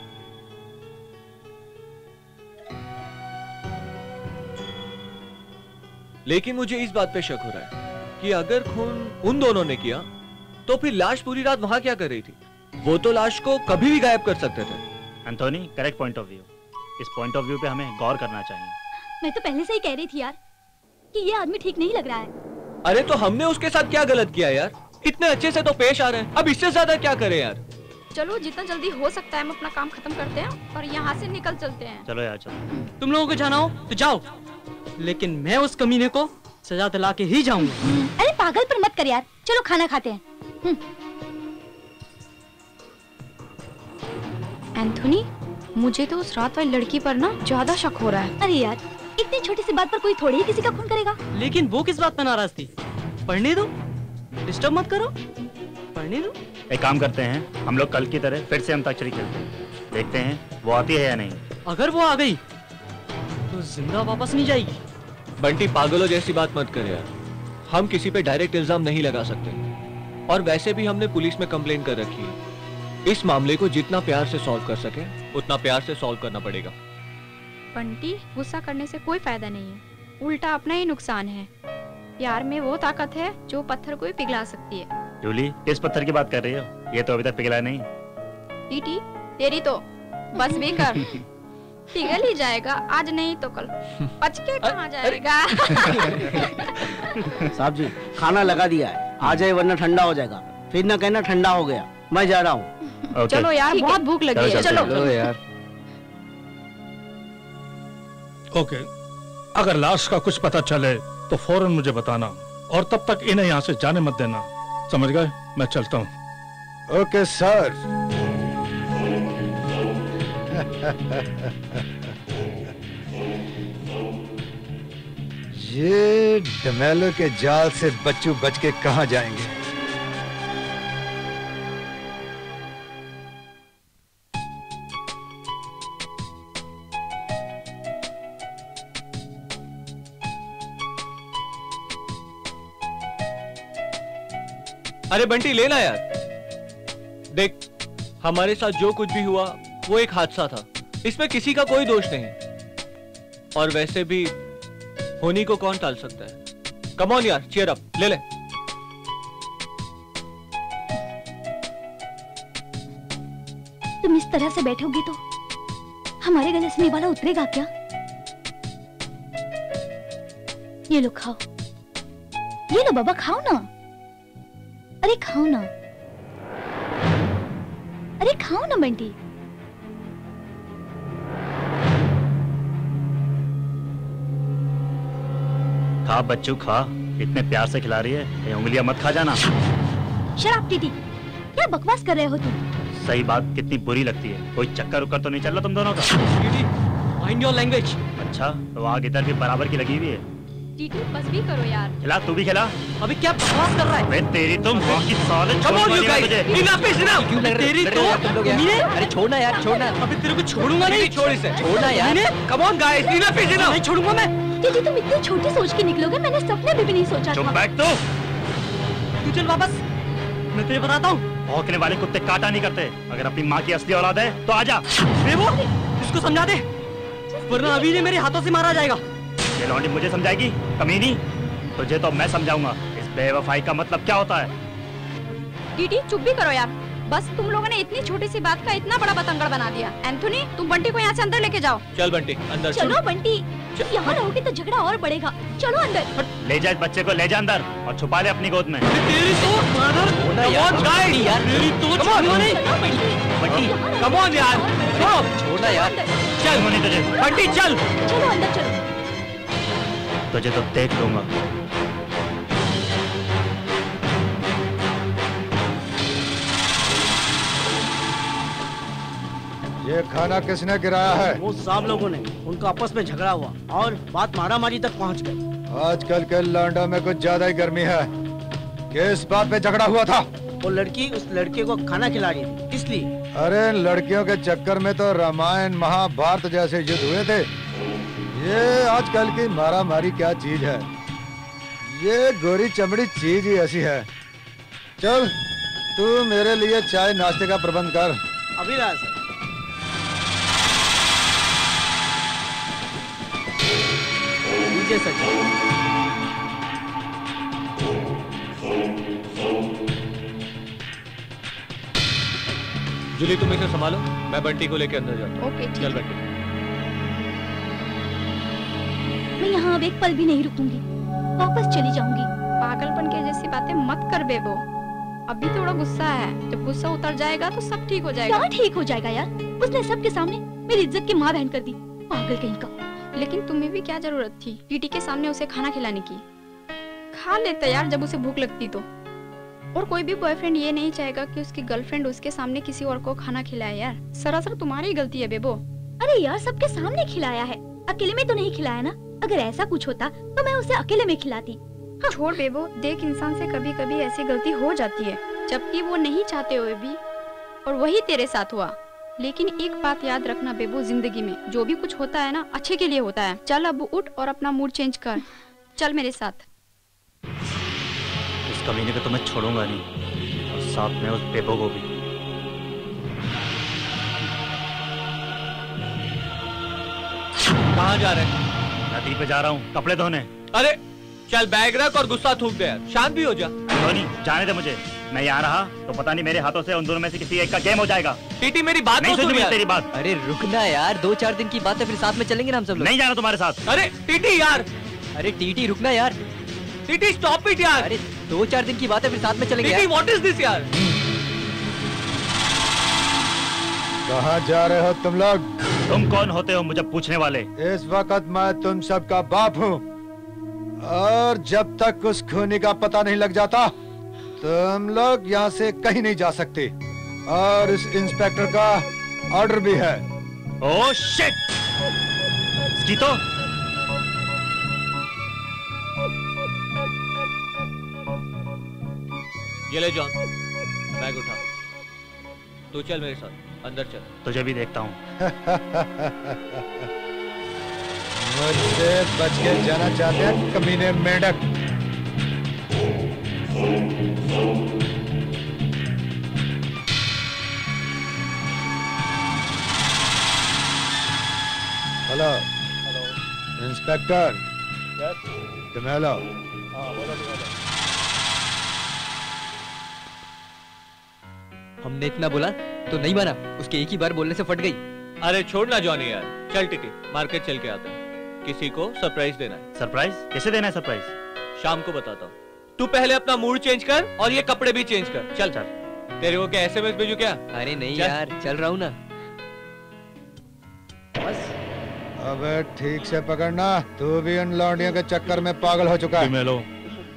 लेकिन मुझे इस बात पे शक हो रहा है कि अगर खून उन दोनों ने किया, तो फिर लाश पूरी रात वहां क्या कर रही थी? वो तो लाश को कभी भी गायब कर सकते थे। Anthony, correct point of view. इस पॉइंट ऑफ व्यू पे हमें गौर करना चाहिए। मैं तो पहले से ही कह रही थी यार कि ये आदमी ठीक नहीं लग रहा है। अरे तो हमने उसके साथ क्या गलत किया यार? इतने अच्छे से तो पेश आ रहे हैं, अब इससे ज्यादा क्या करें यार? चलो जितना जल्दी हो सकता है हम अपना काम खत्म करते हैं और यहाँ से निकल चलते हैं। चलो यार चलो। तुम लोगों को जाना हो तो जाओ, लेकिन मैं उस कमीने को सजा दिला के ही जाऊंगा। अरे पागल पर मत कर यार, चलो खाना खाते हैं। एंथोनी, मुझे तो उस रात वाली लड़की पर ना ज्यादा शक हो रहा है। अरे यार, इतनी छोटी सी बात पर कोई थोड़ी ही किसी का खून करेगा। लेकिन वो किस बात पर नाराज थी? पढ़ने दो, डिस्टर्ब मत करो, पढ़ने दो। एक काम करते हैं, हम लोग कल की तरह फिर से अंताक्षरी खेलते हैं, देखते हैं वो आती है या नहीं। अगर वो आ गई तो जिंदा वापस नहीं जाएगी। बंटी, पागलों जैसी बात मत कर यार। हम किसी पे डायरेक्ट इल्जाम नहीं लगा सकते, और वैसे भी हमने पुलिस में कंप्लेन कर रखी है। इस मामले को जितना प्यार से सॉल्व कर सके उतना प्यार से सॉल्व करना पड़ेगा। बंटी, गुस्सा करने से कोई फायदा नहीं है, उल्टा अपना ही नुकसान है। प्यार में वो ताकत है जो पत्थर को भी पिघला सकती है। जूली, किस पत्थर की बात कर रही हो? ये तो अभी तक पिघला नहीं। टीटी, तेरी तो बस भी कर, पिघल ही जाएगा, आज नहीं तो कल। पच के कहाँ जाएगा? साहब जी, खाना लगा दिया है, आ जाए वरना ठंडा हो जाएगा। फिर ना कहना ठंडा हो गया। मैं जा रहा हूँ। Okay. चलो यार, बहुत भूख लगी है। चलो, चलो यार। ओके, अगर लाश का कुछ पता चले तो फौरन मुझे बताना, और तब तक इन्हें यहाँ से जाने मत देना, समझ गए? मैं चलता हूँ। Okay sir. ये डिमेलो के जाल से बच्चू बच के कहाँ जाएंगे? अरे बंटी, लेना यार। देख, हमारे साथ जो कुछ भी हुआ वो एक हादसा था, इसमें किसी का कोई दोष नहीं। और वैसे भी होनी को कौन टाल सकता है? कम ऑन यार, चीयर अप, ले ले। तुम इस तरह से बैठोगे तो हमारे गले से निवाला उतरेगा क्या? ये लो खाओ, ये लो बाबा खाओ ना। अरे खाओ ना, अरे खाओ ना बंटी। खा बच्चू खा, इतने प्यार से खिला रही है, ये उंगलियां मत खा जाना। शराब टीटी, क्या बकवास कर रहे हो तुम? सही बात कितनी बुरी लगती है। कोई चक्कर उक्कर तो नहीं चल रहा तुम दोनों का? TT, mind your language. अच्छा तो आग इधर भी बराबर की लगी हुई है। टीटी बस भी करो यार। खिला, तू भी खिला। अभी क्या बकवास कर रहा है? मैं तेरी तुम की साले Come on, you guys! Enough is enough! क्यों लग रहे तेरी लग तो रहे हो तुम लोग यार? मीने? अरे छोड़ना यार, छोड़ना। अभी तेरे को छोड़ूंगा नहीं। छोड़ इसे। छोड़ना यार। मीने? Come on guys, enough is enough! नहीं छोड़ूंगा मैं। टीटी तुम इतनी छोटी सोच के निकलोगे, मैंने सपने में भी नहीं सोचा चुप था। बैठ तू। तू चल वापस, मैं तुझे बताता हूँ। भौंकने वाले कुत्ते काटा नहीं करते। अगर अपनी माँ की असली औलाद है तो आजा। बेबो, इसको समझा दे, वरना अभी ये मेरे हाथों से मारा जाएगा। ये लौंडी मुझे समझाएगी? कमीनी, तुझे तो मैं समझाऊंगा इस बेवफाई का मतलब क्या होता है। टीटी चुप भी करो यार। बस तुम लोगों ने इतनी छोटी सी बात का इतना बड़ा बतंगड़ बना दिया। एंथोनी, तुम बंटी को यहाँ से अंदर लेके जाओ। चल बंटी अंदर चल। चलो बंटी, यहाँ रहोगे तो झगड़ा और बढ़ेगा। चलो अंदर। ले जा इस बच्चे को, ले जा अंदर और छुपा ले अपनी गोद में। तेरी तो मदर, यार, गाइस यार, तेरी तो छोड़ूंगा नहीं। बंटी, कम ऑन यार, छोड़ना यार। चल मुनी तुझे। बंटी चल। चलो अंदर चलो। तुझे तो देख लूंगा। ये खाना किसने गिराया है? वो सब लोगों ने, उनका आपस में झगड़ा हुआ और बात मारा मारी तक पहुंच गई। आजकल के लौंडा में कुछ ज्यादा ही गर्मी है। किस बात पे झगड़ा हुआ था? वो लड़की उस लड़के को खाना खिला रही थी, इसलिए। अरे लड़कियों के चक्कर में तो रामायण महाभारत जैसे युद्ध हुए थे। ये आजकल की मारा मारी क्या चीज है? ये गोरी चमड़ी चीज ही ऐसी है। चल तू मेरे लिए चाय नाश्ते का प्रबंध कर। अभी रहा सर। लीजिए सर। जूली तुम इसे संभालो, मैं बंटी को लेकर अंदर जाऊँ। ओके चल बंटी। मैं यहाँ अब एक पल भी नहीं रुकूंगी, वापस चली जाऊंगी। पागलपन के जैसी बातें मत कर बेबो। अभी थोड़ा गुस्सा है, जब गुस्सा उतर जाएगा तो सब ठीक हो जाएगा। क्या ठीक हो जाएगा यार? उसने सबके सामने मेरी इज्जत की माँ बहन कर दी, पागल कहीं का। लेकिन तुम्हें भी क्या जरूरत थी टीटी के सामने उसे खाना खिलाने की? खा लेता यार जब उसे भूख लगती तो। और कोई भी बॉयफ्रेंड ये नहीं चाहेगा कि उसकी गर्लफ्रेंड उसके सामने किसी और को खाना खिलाए यार। सरासर तुम्हारी गलती है बेबो। अरे यार सबके सामने खिलाया है, अकेले में तो नहीं खिलाया ना। अगर ऐसा कुछ होता तो मैं उसे अकेले में खिलाती। हाँ। छोड़ बेबो, देख इंसान से कभी कभी ऐसी गलती हो जाती है, जबकि वो नहीं चाहते हुए भी, और वही तेरे साथ हुआ। लेकिन एक बात याद रखना बेबो, जिंदगी में जो भी कुछ होता है ना अच्छे के लिए होता है। चल अब उठ और अपना मूड चेंज कर, चल मेरे साथ। इस कमीने को तो मैं छोड़ूंगा नहीं, और साथ में उस बेबो को भी। कहाँ जा रहे हैं? नदी पे जा रहा हूँ कपड़े धोने। अरे चल बैग रख और गुस्सा थूक दे यार, शांत भी हो जा। धोनी जाने दे मुझे, मैं यहाँ रहा तो पता नहीं मेरे हाथों से उन दोनों में से किसी एक का गेम हो जाएगा। टीटी मेरी बात नहीं तो सुन यार। तेरी बात। अरे रुकना यार, दो चार दिन की बात है, फिर साथ में चलेंगे ना हम सब लोग। नहीं जाना तुम्हारे साथ। अरे टीटी यार। अरे टीटी रुकना यार। टीटी स्टॉप इट यार। अरे दो चार दिन की बात है, फिर साथ में चलेंगे। टीटी व्हाट इज दिस यार? कहाँ जा रहे हो तुम लोग? तुम कौन होते हो मुझे पूछने वाले? इस वक्त मैं तुम सबका बाप हूँ, और जब तक उस खूनी का पता नहीं लग जाता तुम लोग यहाँ से कहीं नहीं जा सकते। और इस इंस्पेक्टर का ऑर्डर भी है। Oh shit! स्कीतो! ये ले जॉन, बैग उठा। तू चल मेरे साथ, अंदर चल। तुझे भी देखता हूँ। मुझसे बच के जाना चाहते हैं कमीने मेंढक। Hello inspector. तुम्हें हेलो। हमने इतना बोला तो नहीं माना, उसके एक ही बार बोलने से फट गई। अरे छोड़ ना जॉनी यार, चल टिटी मार्केट चल के आते हैं, किसी को सरप्राइज देना है। सरप्राइज? कैसे देना है सरप्राइज? शाम को बताता हूँ, तू पहले अपना मूड चेंज कर और ये कपड़े भी चेंज कर। चल चल। तेरे को क्या एसएमएस भेजू क्या? अरे नहीं यार, चल रहा हूँ ना। बस अबे ठीक से पकड़ना, तू भी उन लौंडियों के चक्कर में पागल हो चुका है। लो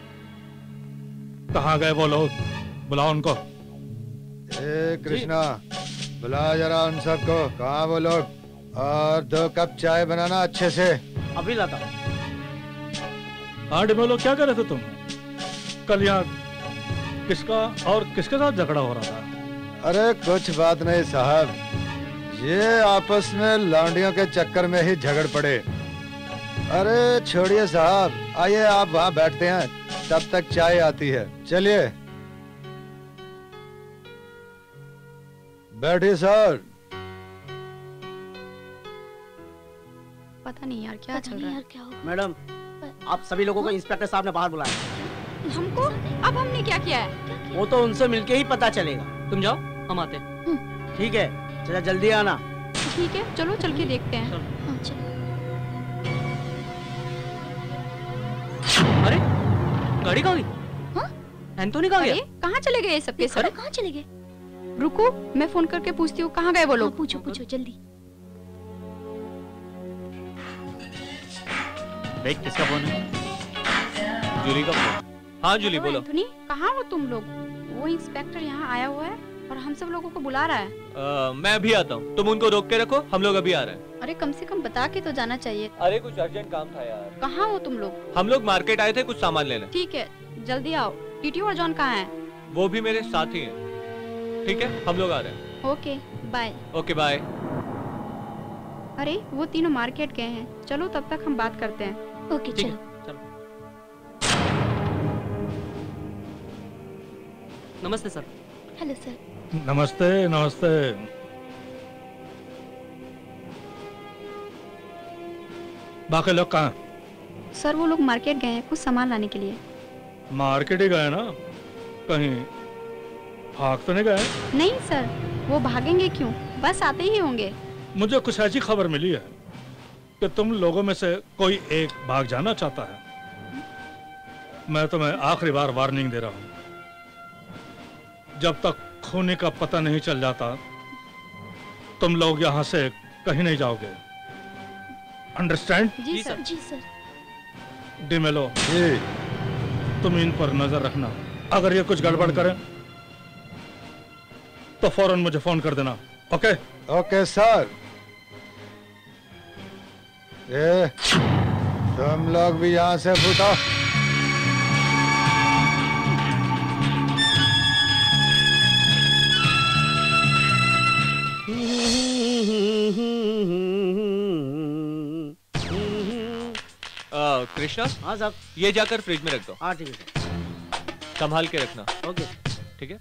कहाँ गए वो लोग? बुलाओ उनको। ए कृष्णा, बुला जरा उन सबको। कहाँ वो लोग? और दो कप चाय बनाना अच्छे से। अभी लाता हूँ। हाँ डिमेलो, क्या कर रहे थे तुम? कल यहाँ किसका और किसके साथ झगड़ा हो रहा था? अरे कुछ बात नहीं साहब, ये आपस में लौंडियों के चक्कर में ही झगड़ पड़े। अरे छोड़िए साहब, आइए आप वहाँ बैठते हैं, तब तक चाय आती है। चलिए बैठिए सर। पता नहीं यार क्या चल रहा है। क्या हो? मैडम, आप सभी लोगों को इंस्पेक्टर साहब ने बाहर बुलाया। हमको? अब हमने क्या किया है? वो तो उनसे मिलके ही पता चलेगा। तुम जाओ, हम आते। ठीक है, चला जल्दी आना। ठीक है, चलो चल के देखते हैं। हाँ, चलो। अरे गाड़ी कहाँ गई? हाँ? एंथोनी कहाँ गया? कहाँ चले गए सबके सब? कहाँ चले गए? रुको, मैं फोन करके पूछती हूँ कहाँ गए वो लोग। हाँ, पूछो पूछो जल्दी। देख किसका फोन है? जूली का फोन। हाँ जूली बोलो। एंथोनी, कहाँ हो तुम लोग? वो इंस्पेक्टर यहाँ आया हुआ है और हम सब लोगों को बुला रहा है। आ, मैं अभी आता हूँ, तुम उनको रोक के रखो, हम लोग अभी आ रहे हैं। अरे कम से कम बता के तो जाना चाहिए। अरे कुछ अर्जेंट काम था यार। कहाँ हो तुम लोग? हम लोग मार्केट आए थे कुछ सामान लेने। ठीक है, जल्दी आओ। टीटी और जॉन कहाँ हैं? वो भी मेरे साथ ही हैं। ठीक है, हम लोग आ रहे हैं। Okay bye. Okay bye. अरे वो तीनों मार्केट गए हैं, चलो तब तक हम बात करते हैं। ओके चलो। नमस्ते सर। Hello sir. नमस्ते नमस्ते। बाकी लोग कहाँ? सर वो लोग मार्केट गए हैं कुछ सामान लाने के लिए। मार्केट ही गए ना? कहीं भाग तो नहीं गए? नहीं सर, वो भागेंगे क्यों, बस आते ही होंगे। मुझे कुछ ऐसी खबर मिली है कि तुम लोगों में से कोई एक भाग जाना चाहता है। मैं तुम्हें आखिरी बार वार्निंग दे रहा हूं, जब तक खूनी का पता नहीं चल जाता तुम लोग यहां से कहीं नहीं जाओगे। अंडरस्टैंड? जी सर। जी सर। डिमेलो, तुम इन पर नजर रखना, अगर ये कुछ गड़बड़ करें तो फौरन मुझे फोन कर देना। ओके? Okay sir. ए, तुम लोग भी यहाँ से फूटो। कृष्णा। हाँ साहब। ये जाकर फ्रिज में रख दो। हाँ ठीक है, संभाल के रखना। ओके ठीक है।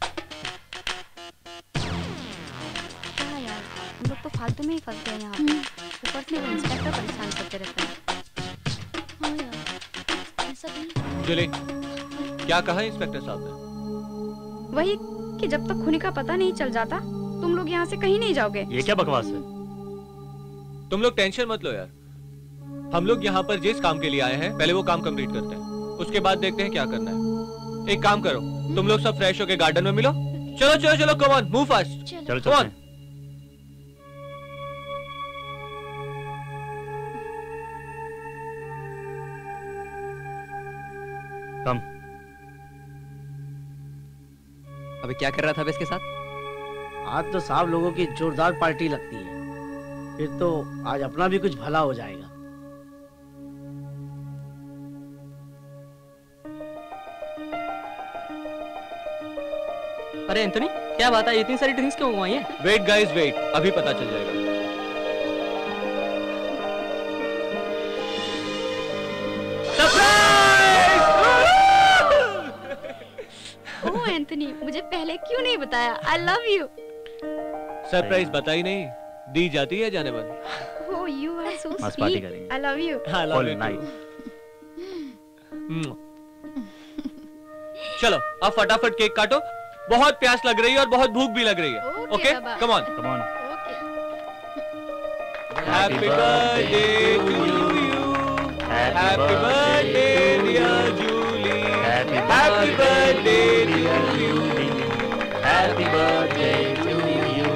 क्या यार, हम लोग तो फालतू में ही फंस गए यहाँ पे। ऊपर से वो इंस्पेक्टर परेशान करते रहता है। हाँ यार, ऐसा भी। जूली, क्या कहा इंस्पेक्टर साहब ने? वही कि जब तक खूनी का पता नहीं चल जाता तुम लोग यहाँ से कहीं नहीं जाओगे। ये क्या बकवास है? तुम लोग टेंशन मत लो यार, हम लोग यहाँ पर जिस काम के लिए आए हैं पहले वो काम कंप्लीट करते हैं, उसके बाद देखते हैं क्या करना है। एक काम करो, तुम लोग सब फ्रेश होके गार्डन में मिलो। चलो चलो चलो, कम ऑन, मूव फास्ट। चलो चलो। कम। अबे क्या कर रहा था इसके साथ? आज तो साहब लोगों की जोरदार पार्टी लगती है, फिर तो आज अपना भी कुछ भला हो जाएगा। अरे एंथोनी, क्या बात है, इतनी सारी ड्रिंक्स क्यों मंगवाई है? वेट गाइस वेट, अभी पता चल जाएगा। ओह एंथोनी, मुझे पहले क्यों नहीं बताया? आई लव यू। सरप्राइज बता ही नहीं, दी जाती है जाने पर। ओह यू आर सो मस्त पार्टी स्वीट। करेंगे। I love you. I love you too. चलो अब फटाफट केक काटो, बहुत प्यास लग रही है और बहुत भूख भी लग रही है। Okay, come on. Come on. Happy birthday to you. Happy birthday, dear Julie. Happy birthday to you. Happy birthday to you.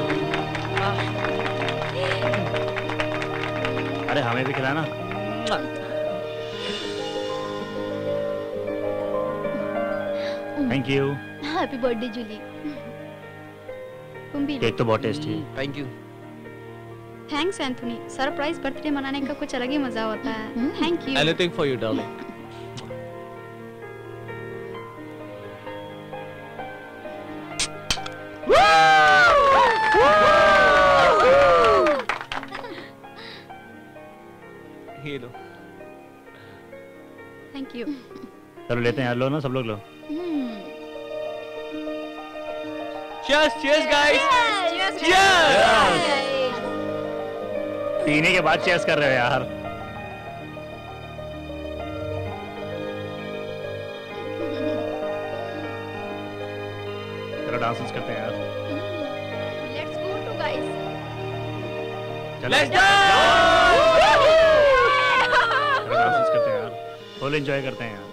अरे हमें भी खिलाना। Thank you. Happy birthday Julie. तुम भी केक तो बहुत टेस्टी है। Thank you. Thanks Anthony, surprise birthday मनाने का कुछ अलग ही मजा होता है। Thank you. Anything for you, darling. ये लो। Thank you. चलो लेते हैं यार, लो ना सब लोग लो। Cheers, cheers, guys. Cheers. पीने के बाद चेस कर रहे हो यार। चलो डांस करते हैं यार। Let's go too guys. Let's go. चलो डांस करते हैं यार, फुल एंजॉय करते हैं यार।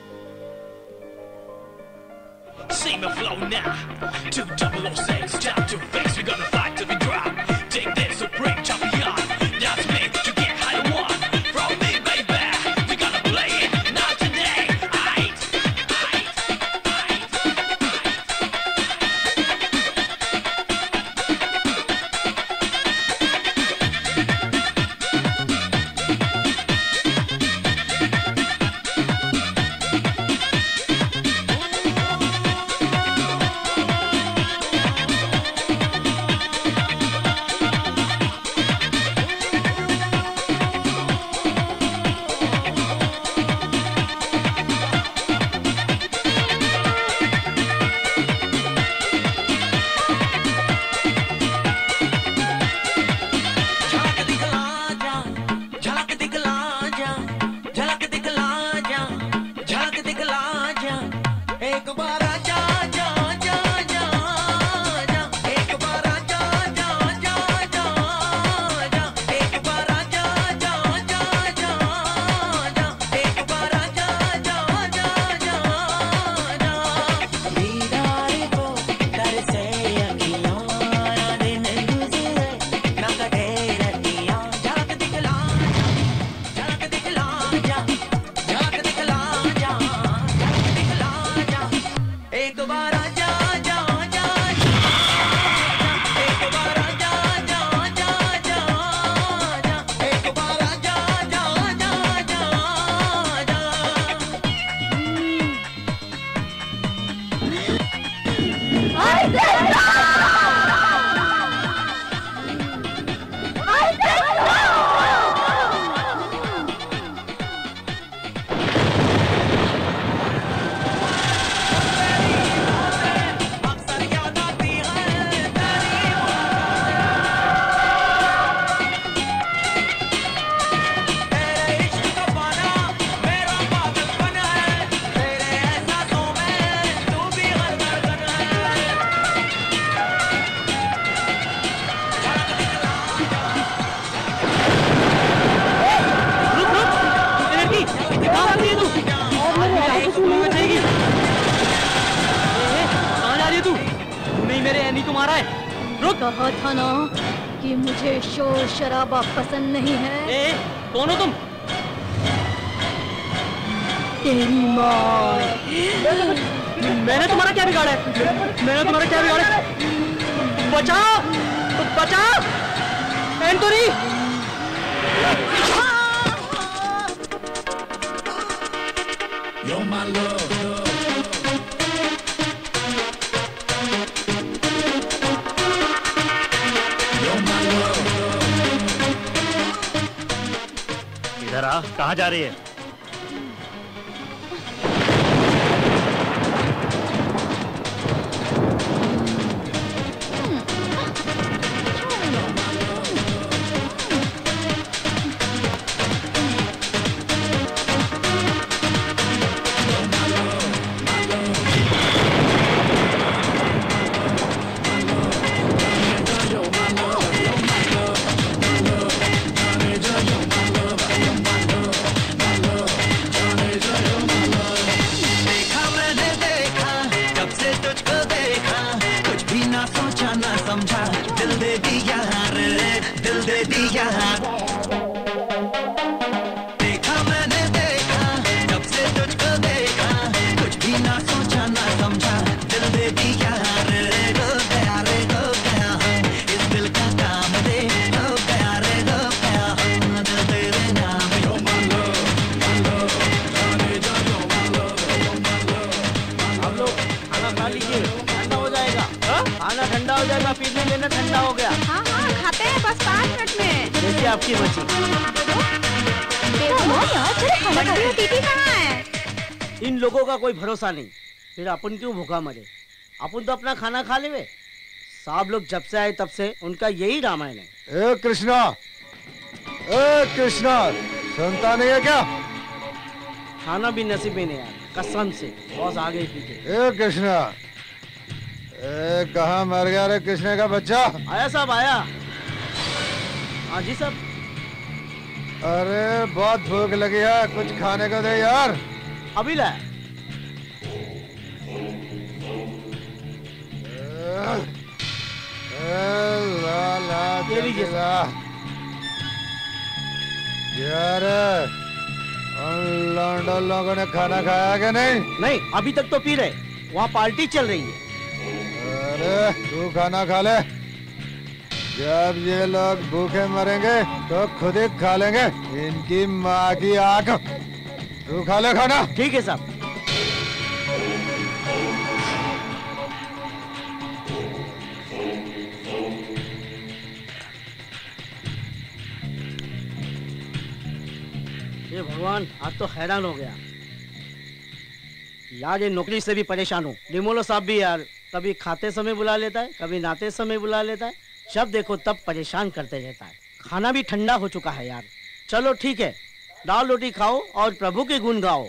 See me flow now. Two double O six, time to fix. We gonna fight till we drop. Take this supreme champion. That's me to get how you want. From me, baby. We gonna play it. Not today. Aight, aight, aight, कहा था ना कि मुझे शोर शराबा पसंद नहीं है। ए, कौन हो तुम? तेरी माँ। मैंने तुम्हारा क्या बिगाड़ा है? मैंने तुम्हारा क्या बिगाड़ा है? बचाओ, बचाओ, एंटोनी। You're my love. इधर आ, कहाँ जा रही है? दे दिया। देखा मैंने देखा जब से तुझको देखा, कुछ भी ना सोचा ना समझा, दिल दे दिया रे हो गया रे हो गया हम, इस दिल का काम दे हो गया रे हो गया हम, दिल तेरे नाम यो मान लो मान लो जाने जा यो मान लो मान लो। आप लोग खाना खा लीजिए, ठंडा हो जाएगा। खाना ठंडा हो जाएगा, फिर भी लेना ठंडा हो गया। हाँ हाँ खाते हैं बस पाँच मिनट में। देखिए आपकी बच्ची। टीटी कहाँ है? इन लोगों का कोई भरोसा नहीं, फिर अपन क्यों भूखा मरे। अपन तो अपना खाना खा लेवे। साहब लोग जब से आए तब से उनका यही रामायण है। ए कृष्णा, ए कृष्णा, सुनता नहीं है क्या? खाना भी नसीब में नहीं आया, कसम से। बॉस आ गई पीछे। ए कृष्णा, ए कहाँ मर गया रे कृष्ण का बच्चा? आया साहब आया। हाँ जी साहब। अरे बहुत भूख लगी है, कुछ खाने को दे यार। अभी लाया। ला ला ये लीजिए ला। यार उन लौंडा लोगों ने खाना खाया कि नहीं? नहीं, अभी तक तो पी रहे, वहाँ पार्टी चल रही है। अरे तू खाना खा ले, जब ये लोग भूखे मरेंगे तो खुद ही खा लेंगे इनकी माँ की आंख। तू खा ले खाना। ठीक है साहब। ये भगवान, आज तो हैरान हो गया यार। ये नौकरी से भी परेशान हूँ। डिमोलो साहब भी यार कभी खाते समय बुला लेता है, कभी नाते समय बुला लेता है। जब देखो तब परेशान करते रहता है। खाना भी ठंडा हो चुका है यार। चलो ठीक है, दाल रोटी खाओ और प्रभु के गुण गाओ।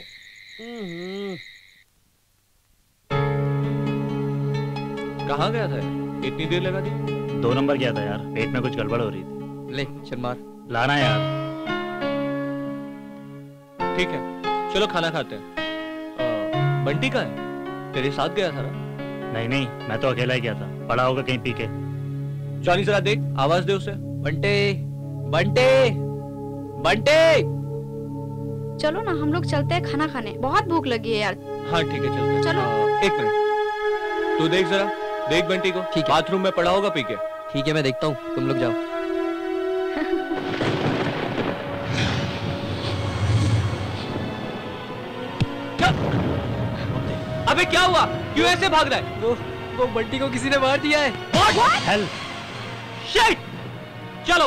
कहाँ गया था? इतनी देर लगा दी? दो नंबर गया था यार, पेट में कुछ गड़बड़ हो रही थी। ले चल मार। लाना यार। ठीक है चलो खाना खाते हैं। आ, बंटी कहाँ है? तेरे साथ गया था ना? नहीं नहीं, मैं तो अकेला ही गया था। पड़ा होगा कहीं पी के। जॉनी जरा देख, आवाज दे उसे। बंटे बंटे बंटे। चलो ना हम लोग चलते हैं खाना खाने, बहुत भूख लगी है यार। हाँ ठीक है चलते हैं। चलो। आ, एक मिनट, तू देख जरा, देख बंटी को। ठीक है। बाथरूम में पड़ा होगा पी के। ठीक है मैं देखता हूँ, तुम लोग जाओ। अबे क्या हुआ? क्यों ऐसे भाग रहा है? वो वो बंटी को किसी ने मार दिया है। What? Hell! Shit! चलो।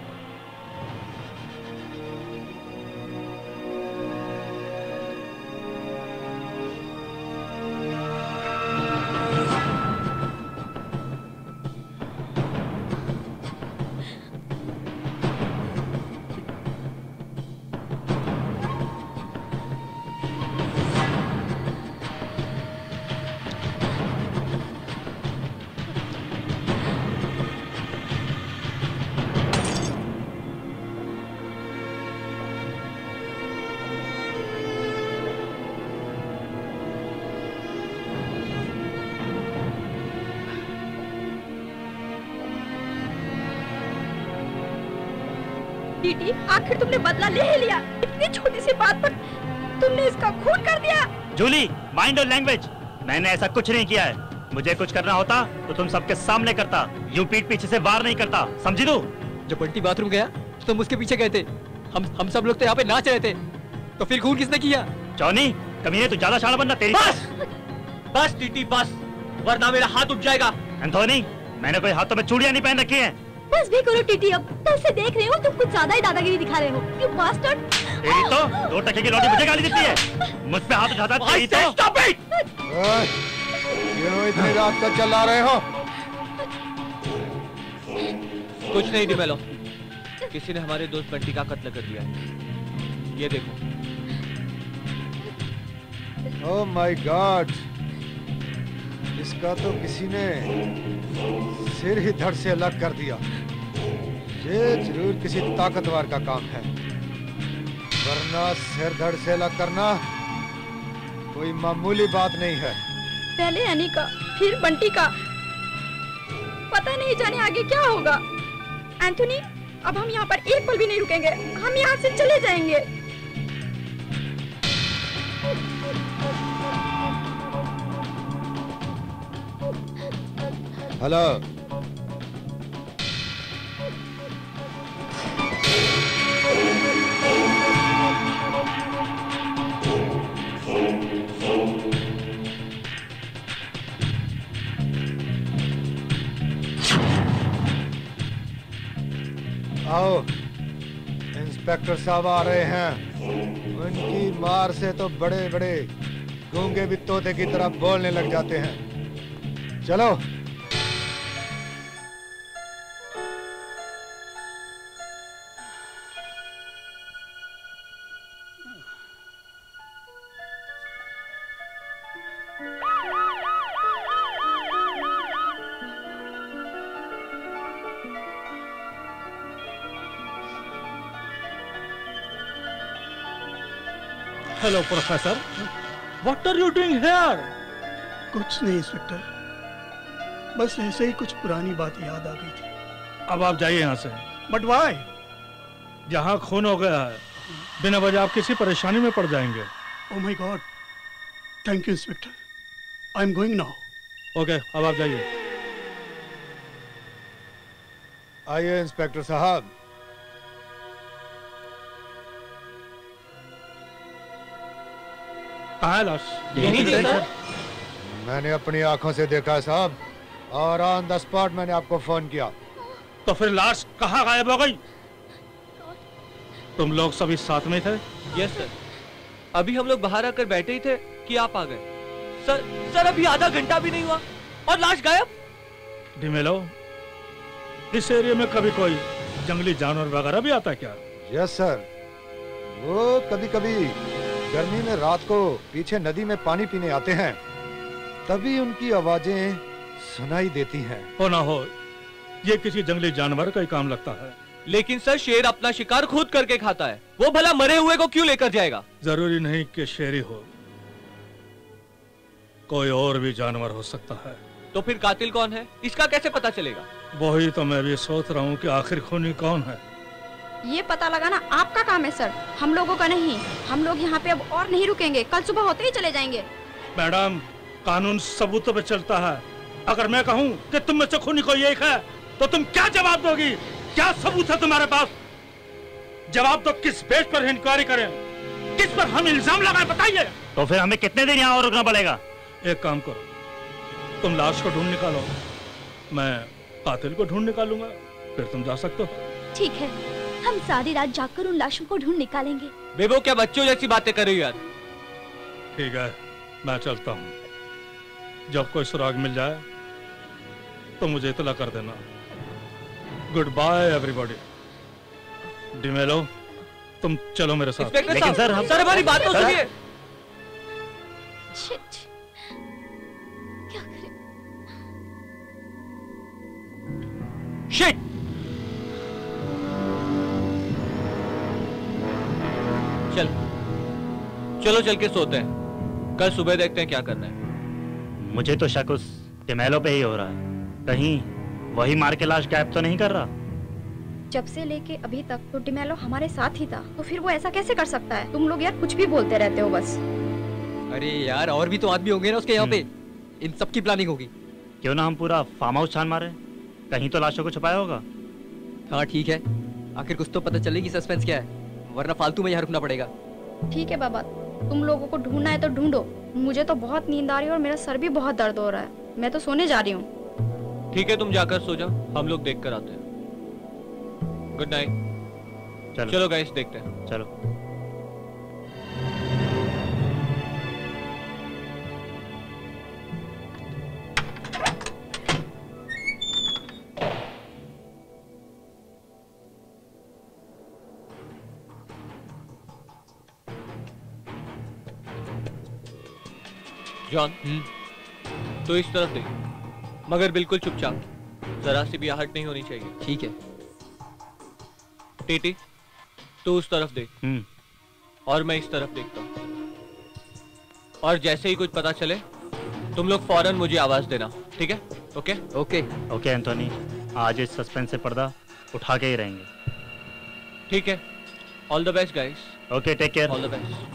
टीटी, आखिर तुमने बदला ले ही लिया। इतनी छोटी सी बात पर तुमने इसका खून कर दिया। जूली, माइंड और लैंग्वेज। मैंने ऐसा कुछ नहीं किया है। मुझे कुछ करना होता तो तुम सबके सामने करता, यूं पीठ पीछे से वार नहीं करता, समझी तू? जब बंटी बाथरूम गया तो तुम उसके पीछे गए थे। हम हम सब लोग तो यहाँ पे नाच रहे थे, तो फिर खून किसने किया? जॉनी, कमीने तू ज्यादा शाना बनना। तेरी बस बस टीटी बस, वरना मेरा हाथ उठ जाएगा। एंथोनी, मैंने कोई हाथों में चूड़ियां नहीं पहन रखी हैं। बस भी करो टीटी, अब तब से देख रही हूँ तुम कुछ ज्यादा ही दादागिरी दिखा रहे हो। You bastard! तेरी तो दो टके की लौटी मुझे गाली देती है। मुझ पे हाथ उठाता है तेरी तो। Stop it! ओए, क्यों इतनी रात को चला रहे हो? कुछ नहीं डिमेलो, किसी ने हमारे दोस्त बंटी का कत्ल कर दिया है। ये देखो। ओह माय गॉड, इसका तो किसी ने सिर ही धड़ से अलग कर दिया। ये जरूर किसी ताकतवर का काम है, वरना सिर धड़ से अलग करना कोई मामूली बात नहीं है। पहले एनी का, फिर बंटी का, पता नहीं जाने आगे क्या होगा। एंथोनी, अब हम यहाँ पर एक पल भी नहीं रुकेंगे, हम यहाँ से चले जाएंगे। हेलो, आओ, इंस्पेक्टर साहब आ रहे हैं। उनकी मार से तो बड़े बड़े गूंगे भी तोते की तरह बोलने लग जाते हैं। चलो। Hello professor, what are you doing here? कुछ नहीं इंस्पेक्टर, बस ऐसे ही कुछ पुरानी बात याद आ गई थी। अब आप जाइए यहाँ से। But why? जहाँ खून हो गया है, बिना वजह आप किसी परेशानी में पड़ जाएंगे। Oh my God, thank you inspector, I am going now. Okay, अब आप जाइए। आइए इंस्पेक्टर साहब। कहाँ है लाश? यहीं थी सर। मैंने अपनी आंखों से देखा साहब, और ऑन द स्पॉट मैंने आपको फोन किया। तो फिर लाश कहाँ गायब हो गई? तुम लोग सभी साथ में थे? यस सर, अभी हम लोग बाहर आकर बैठे ही थे कि आप आ गए। सर सर अभी आधा घंटा भी नहीं हुआ और लाश गायब। डिमेलो, इस एरिया में कभी कोई जंगली जानवर वगैरह भी आता है क्या? यस सर, वो कभी कभी गर्मी में रात को पीछे नदी में पानी पीने आते हैं, तभी उनकी आवाजें सुनाई देती हैं। हो ना हो, ये किसी जंगली जानवर का ही काम लगता है। लेकिन सर शेर अपना शिकार खुद करके खाता है, वो भला मरे हुए को क्यों लेकर जाएगा? जरूरी नहीं कि शेर ही हो, कोई और भी जानवर हो सकता है। तो फिर कातिल कौन है, इसका कैसे पता चलेगा? वही तो मैं भी सोच रहा हूँ कि आखिर खूनी कौन है। ये पता लगाना आपका काम है सर, हम लोगों का नहीं। हम लोग यहाँ पे अब और नहीं रुकेंगे, कल सुबह होते ही चले जाएंगे। मैडम, कानून सबूतों पे चलता है। अगर मैं कहूँ कि तुम में से खूनी कोई एक है, तो तुम क्या जवाब दोगी? क्या सबूत है तुम्हारे पास? जवाब तो किस बेस पर इंक्वायरी करें, किस पर हम इल्जाम लगाए, बताइए। तो फिर हमें कितने दिन यहाँ और रुकना पड़ेगा? एक काम करो, तुम लाश को ढूंढ निकालो, मैं कातिल को ढूंढ निकालूंगा, फिर तुम जा सकते हो। ठीक है, हम सारी रात जाकर उन लाशों को ढूंढ निकालेंगे। बेबो क्या बच्चों जैसी बातें कर रही हो यार। ठीक है, मैं चलता हूँ। जब कोई सुराग मिल जाए तो मुझे इतला कर देना। Good by everybody. डिमेलो, तुम चलो मेरे साथ। लेकिन सर हम सर हमारी बात तो सुनिए। शिट, क्या करें? शिट, चल चलो चल के सोते हैं, कल सुबह देखते हैं क्या करना है। मुझे तो शक उस डिमेलो पे ही हो रहा है, कहीं वही मार के लाश गायब तो नहीं कर रहा। जब से लेके अभी तक तो डिमेलो हमारे साथ ही था, तो फिर वो ऐसा कैसे कर सकता है? तुम लोग यार कुछ भी बोलते रहते हो बस। अरे यार, और भी तो आदमी होंगे ना उसके यहाँ पे, इन सब की प्लानिंग होगी। क्यों ना हम पूरा फार्म हाउस छान मारे, कहीं तो लाशों को छुपाया होगा। हाँ ठीक है, आखिर कुछ तो पता चलेगी सस्पेंस क्या है, वरना फालतू में यहाँ रुकना पड़ेगा। ठीक है बाबा, तुम लोगों को ढूंढना है तो ढूंढो, मुझे तो बहुत नींद आ रही है और मेरा सर भी बहुत दर्द हो रहा है, मैं तो सोने जा रही हूँ। ठीक है, तुम जाकर सो जाओ, हम लोग देख कर आते हैं। Good night. चलो चलो गाइस, देखते हैं। चलो। जॉन, तो इस तरफ देख, मगर बिल्कुल चुपचाप, जरा सी भी आहट नहीं होनी चाहिए। ठीक है। टीटी, तू उस तरफ देख और मैं इस तरफ देखता हूँ, और जैसे ही कुछ पता चले तुम लोग फौरन मुझे आवाज देना, ठीक है? ओके ओके ओके एंथोनी, आज इस सस्पेंस से पर्दा उठा के ही रहेंगे। ठीक है, all the best guys. Okay, take care. All the best.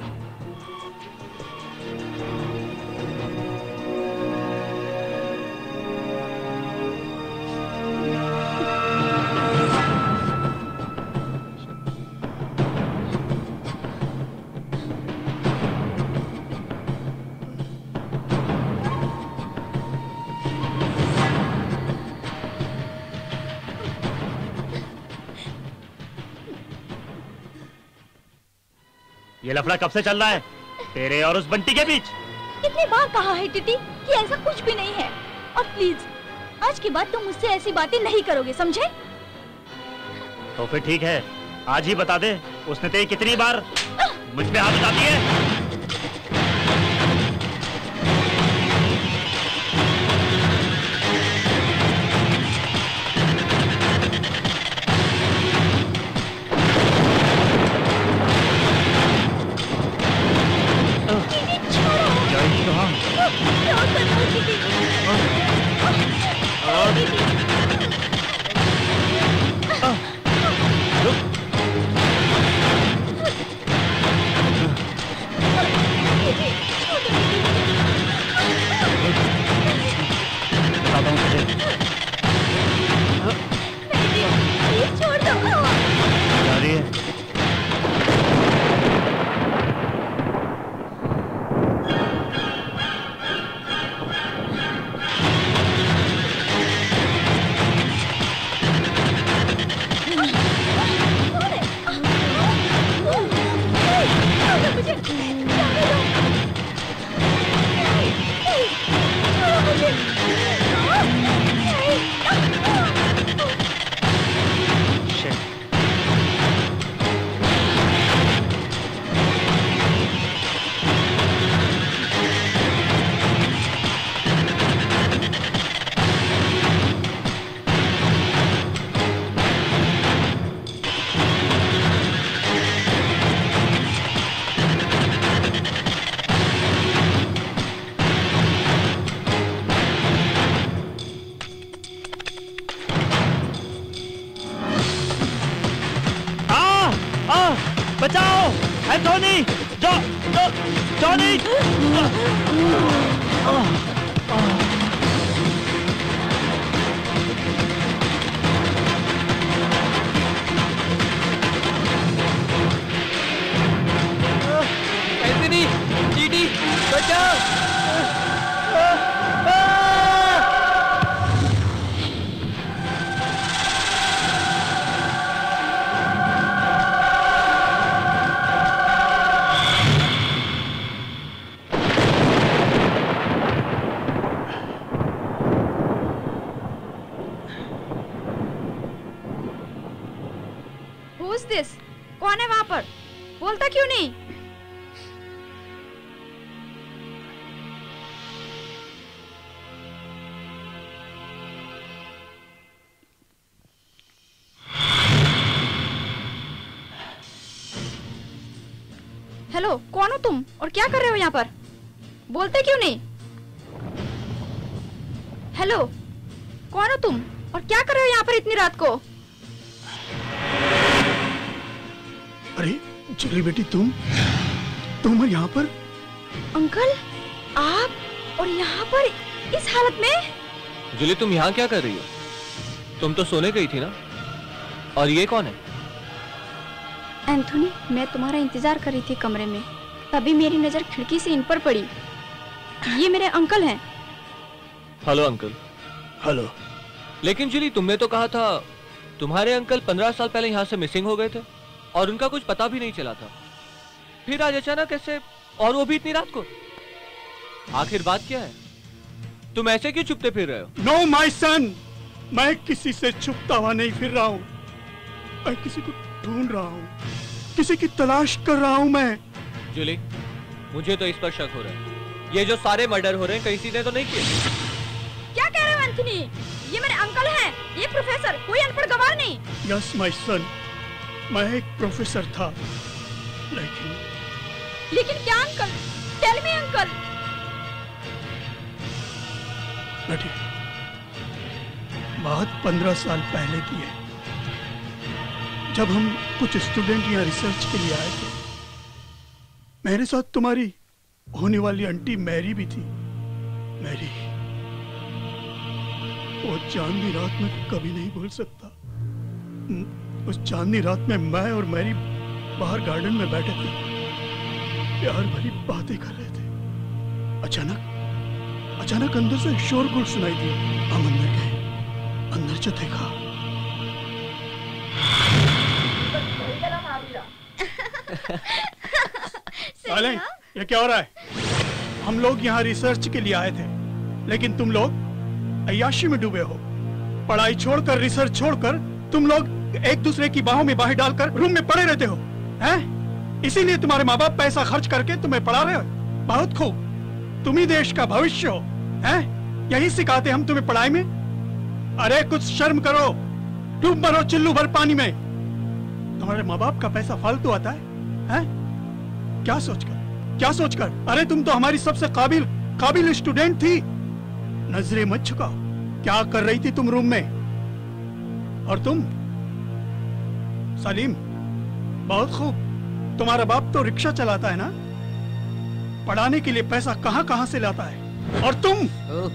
ये लफड़ा कब से चल रहा है तेरे और उस बंटी के बीच? कितनी बार कहा है टिटी कि ऐसा कुछ भी नहीं है, और प्लीज आज के बाद तुम मुझसे ऐसी बातें नहीं करोगे, समझे? तो फिर ठीक है, आज ही बता दे उसने तेरी कितनी बार मुझ पे हाथ उठाती है? कौन है वहां पर? बोलता क्यों नहीं? हेलो, कौन हो तुम और क्या कर रहे हो यहाँ पर? बोलते क्यों नहीं? हेलो, कौन हो तुम और क्या कर रहे हो यहाँ पर इतनी रात को? अरे जुली बेटी, तुम तुम यहाँ पर? अंकल, आप और यहाँ पर इस हालत में? जुली, तुम यहाँ क्या कर रही हो? तुम तो सोने गई थी ना? और ये कौन है? एंथोनी, मैं तुम्हारा इंतजार कर रही थी कमरे में, तभी मेरी नजर खिड़की से इन पर पड़ी। ये मेरे अंकल हैं। Hello uncle. हेलो। लेकिन जुली, तुमने तो कहा था तुम्हारे अंकल पंद्रह साल पहले यहाँ से मिसिंग हो गए थे और उनका कुछ पता भी नहीं चला था। फिर आज अचानक कैसे, और वो भी इतनी रात को? आखिर बात क्या है? तुम ऐसे क्यों छुपते फिर रहे हो? नो माय सन, मैं किसी से छुपता हुआ नहीं फिर रहा हूँ। मैं किसी को ढूंढ रहा हूँ, किसी की तलाश कर रहा हूँ मैं। जूली, मुझे तो इस पर शक हो रहा है। ये जो सारे मर्डर हो रहे हैं, किसी ने तो नहीं किए? क्या कह रहे हो एंथनी? ये मेरे अंकल हैं, ये प्रोफेसर, कोई अनपढ़ गवार नहीं। यस माय सन, मैं एक प्रोफेसर था, लेकिन लेकिन क्या अंकल? Tell me uncle. बेटी, बात पंद्रह साल पहले की है, जब हम कुछ स्टूडेंट यहाँ रिसर्च के लिए आए थे, मेरे साथ तुम्हारी होने वाली आंटी मैरी भी थी। मैरी, वो चांदनी रात में कभी नहीं भूल सकता। उस चांदनी रात में मैं और मैरी बाहर गार्डन में बैठे थे, प्यार भरी बातें कर रहे थे। अचानक अचानक अंदर से शोरगुल सुनाई दिया। हम अंदर गए। अंदर जो देखा, साले, ये क्या हो रहा है? हम लोग यहाँ रिसर्च के लिए आए थे, लेकिन तुम लोग अय्याशी में डूबे हो। पढ़ाई छोड़कर, रिसर्च छोड़कर तुम लोग एक दूसरे की बाहों में बाहें डालकर रूम में पड़े रहते हो, हैं? इसीलिए तुम्हारे माँ बाप पैसा खर्च करके तुम्हें पढ़ा रहे हो। बहुत खूब, तुम ही देश का भविष्य हो, हैं? यही सिखाते हम तुम्हें पढ़ाई में। अरे कुछ शर्म करो, डूब मरो चिल्लू भर पानी में। तुम्हारे माँ बाप का पैसा फालतू आता है, हैं? क्या सोचकर क्या सोचकर? अरे तुम तो हमारी सबसे काबिल काबिल स्टूडेंट थी। नजरें मत झुकाओ। क्या कर रही थी तुम रूम में? और तुम सलीम, बहुत खूब, तुम्हारा बाप तो रिक्शा चलाता है ना? पढ़ाने के लिए पैसा कहां कहां से लाता है। और तुम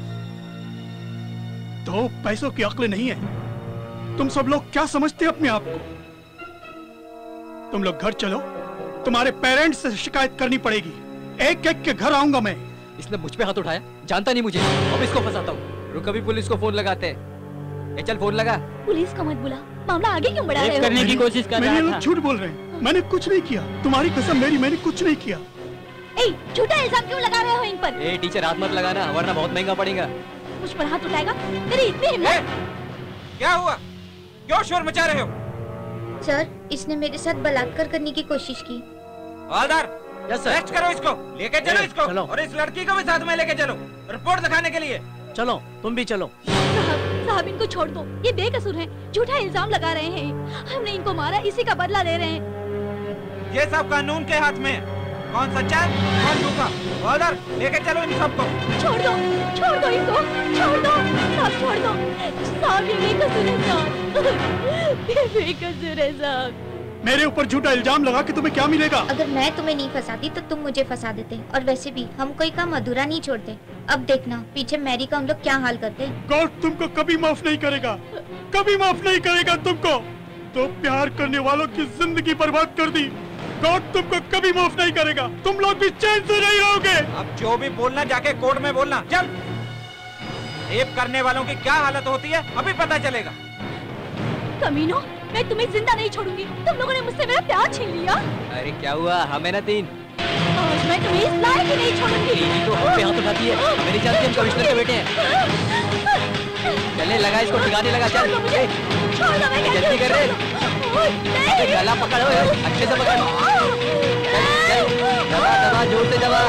तो पैसों की अक्ल नहीं है। तुम सब लोग क्या समझते हो अपने आप को? तुम लोग घर चलो, तुम्हारे पेरेंट्स से शिकायत करनी पड़ेगी। एक एक के घर आऊंगा मैं। इसने मुझ पे हाथ उठाया, जानता नहीं मुझे, अब इसको फंसाता हूँ। रुक, अभी पुलिस को फोन लगाते हैं। ए, चल फोन लगा। पुलिस को मत बुला, मामला आगे क्यों बढ़ा रहे हो? करने की कोशिश कर रहा था। लोग झूठ बोल रहे हैं, मैंने कुछ नहीं किया। तुम्हारी कसम मेरी, मैंने कुछ नहीं किया। ए, झूठा इल्जाम क्यों लगा रहे हो इन पर? ए टीचर, हाथ मत लगाना, वरना बहुत महंगा पड़ेगा। मुझ पर हाथ उठाएगा? तेरी इतनी हिम्मत? क्या हुआ? क्यों शोर मचा रहे हो? सर, इसने मेरे साथ बलात्कार करने की कोशिश की। हवलदार, यस सर। अरेस्ट करो इसको, लेके चलो इसको, चलो। और इस लड़की को भी साथ में लेके चलो, रिपोर्ट दिखाने के लिए। चलो, तुम भी चलो। साहब, साहब इनको छोड़ दो, ये बेकसूर हैं, झूठा इल्जाम लगा रहे हैं। हमने इनको मारा, इसी का बदला ले रहे हैं। ये सब कानून के हाथ में है, कौन सच्चा है कौन झूठा। हवलदार, लेके चलो इन सबको। छोड़ दो, छोड़ दो इनको, छोड़ दो साहब, छोड़ दो साहब, ये बेकसूर है साहब, ये बेकसूर है साहब। मेरे ऊपर झूठा इल्जाम लगा के तुम्हें क्या मिलेगा? अगर मैं तुम्हें नहीं फंसाती तो तुम मुझे फंसा देते, और वैसे भी हम कोई काम अधूरा नहीं छोड़ते। अब देखना पीछे मैरी का हम लोग क्या हाल करते। गॉड तुमको कभी माफ नहीं करेगा, कभी माफ नहीं करेगा तुमको। तो प्यार करने वालों की जिंदगी बर्बाद कर दी। गॉड तुमको कभी माफ नहीं करेगा। तुम लोग भी चैन से नहीं रहोगे। अब जो भी बोलना जाके कोर्ट में बोलना। चल, रेप करने वालों की क्या हालत होती है अभी पता चलेगा। कमीनो, मैं तुम्हें जिंदा नहीं छोड़ूंगी। तुम लोगों ने मुझसे मेरा प्यार छीन लिया। अरे क्या हुआ, हमें ना तीन। आज मैं तुम्हें इस लायक ही नहीं छोड़ूंगी। तीन तो हम पे हाथ उठाती है, मेरी जानती हम कमिश्नर के बेटे हैं। चले लगा इसको, ठिकाने लगा। चल जल्दी कर रे, गला पकड़ो, अच्छे से पकड़। चल चल, दबा दबा, जोर से दबा।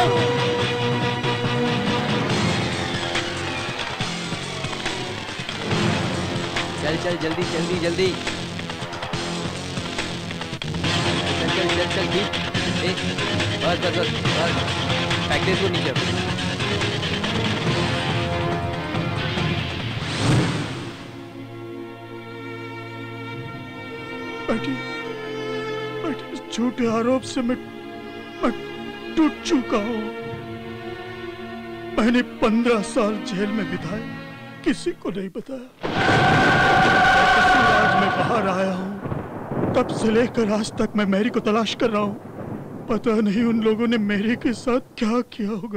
चल चल, जल्दी जल्दी जल्दी, चल चल चल चल, ठीक। बस बस बस बस, फेंक दे इसको नीचे। बेटी, बेटी, इस झूठे आरोप से मैं मैं टूट चुका हूँ। मैंने पंद्रह साल जेल में बिताए, किसी को नहीं बताया। आज मैं बाहर आया हूँ, तब से लेकर आज तक मैं मैरी को तलाश कर रहा हूँ। पता नहीं उन लोगों ने मैरी के साथ क्या किया होगा।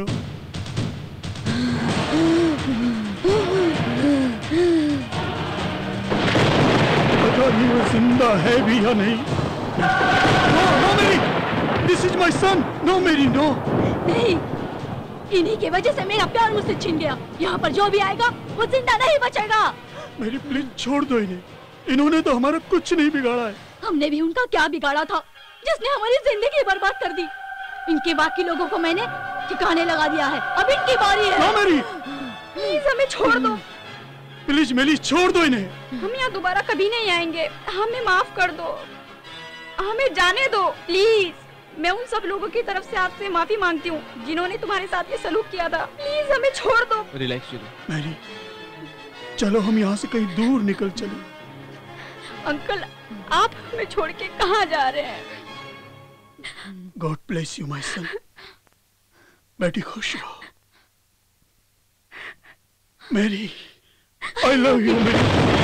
पता नहीं वो जिंदा है भी या नहीं। No, no Mary, this is my son. No Mary, no. नहीं, इन्हीं की वजह से मेरा प्यार मुझसे छीन गया। यहाँ पर जो भी आएगा वो जिंदा नहीं बचेगा। मेरी प्लीज छोड़ दो इन्हें, इन्होंने तो हमारा कुछ नहीं बिगाड़ा है। हमने भी उनका क्या बिगाड़ा था जिसने हमारी जिंदगी बर्बाद कर दी। इनके बाकी लोगों को मैंने ठिकाने लगा दिया है, अब इनकी बारी है। नो मेरी, प्लीज हमें छोड़ दो। प्लीज मेरी छोड़ दो इन्हें। हम यहाँ दोबारा कभी नहीं आएंगे, हमें माफ कर दो, हमें जाने दो प्लीज। मैं उन सब लोगों की तरफ से आपसे माफी मांगती हूँ जिन्होंने तुम्हारे साथ ये सलूक किया था। प्लीज हमें छोड़ दो। रिलैक्स। मैरी, चलो हम यहाँ से कहीं दूर निकल चले। अंकल आप हमें छोड़ के कहाँ जा रहे हैं? God bless you my son. बेटी खुश रहो। मेरी आई लव यू मेरी।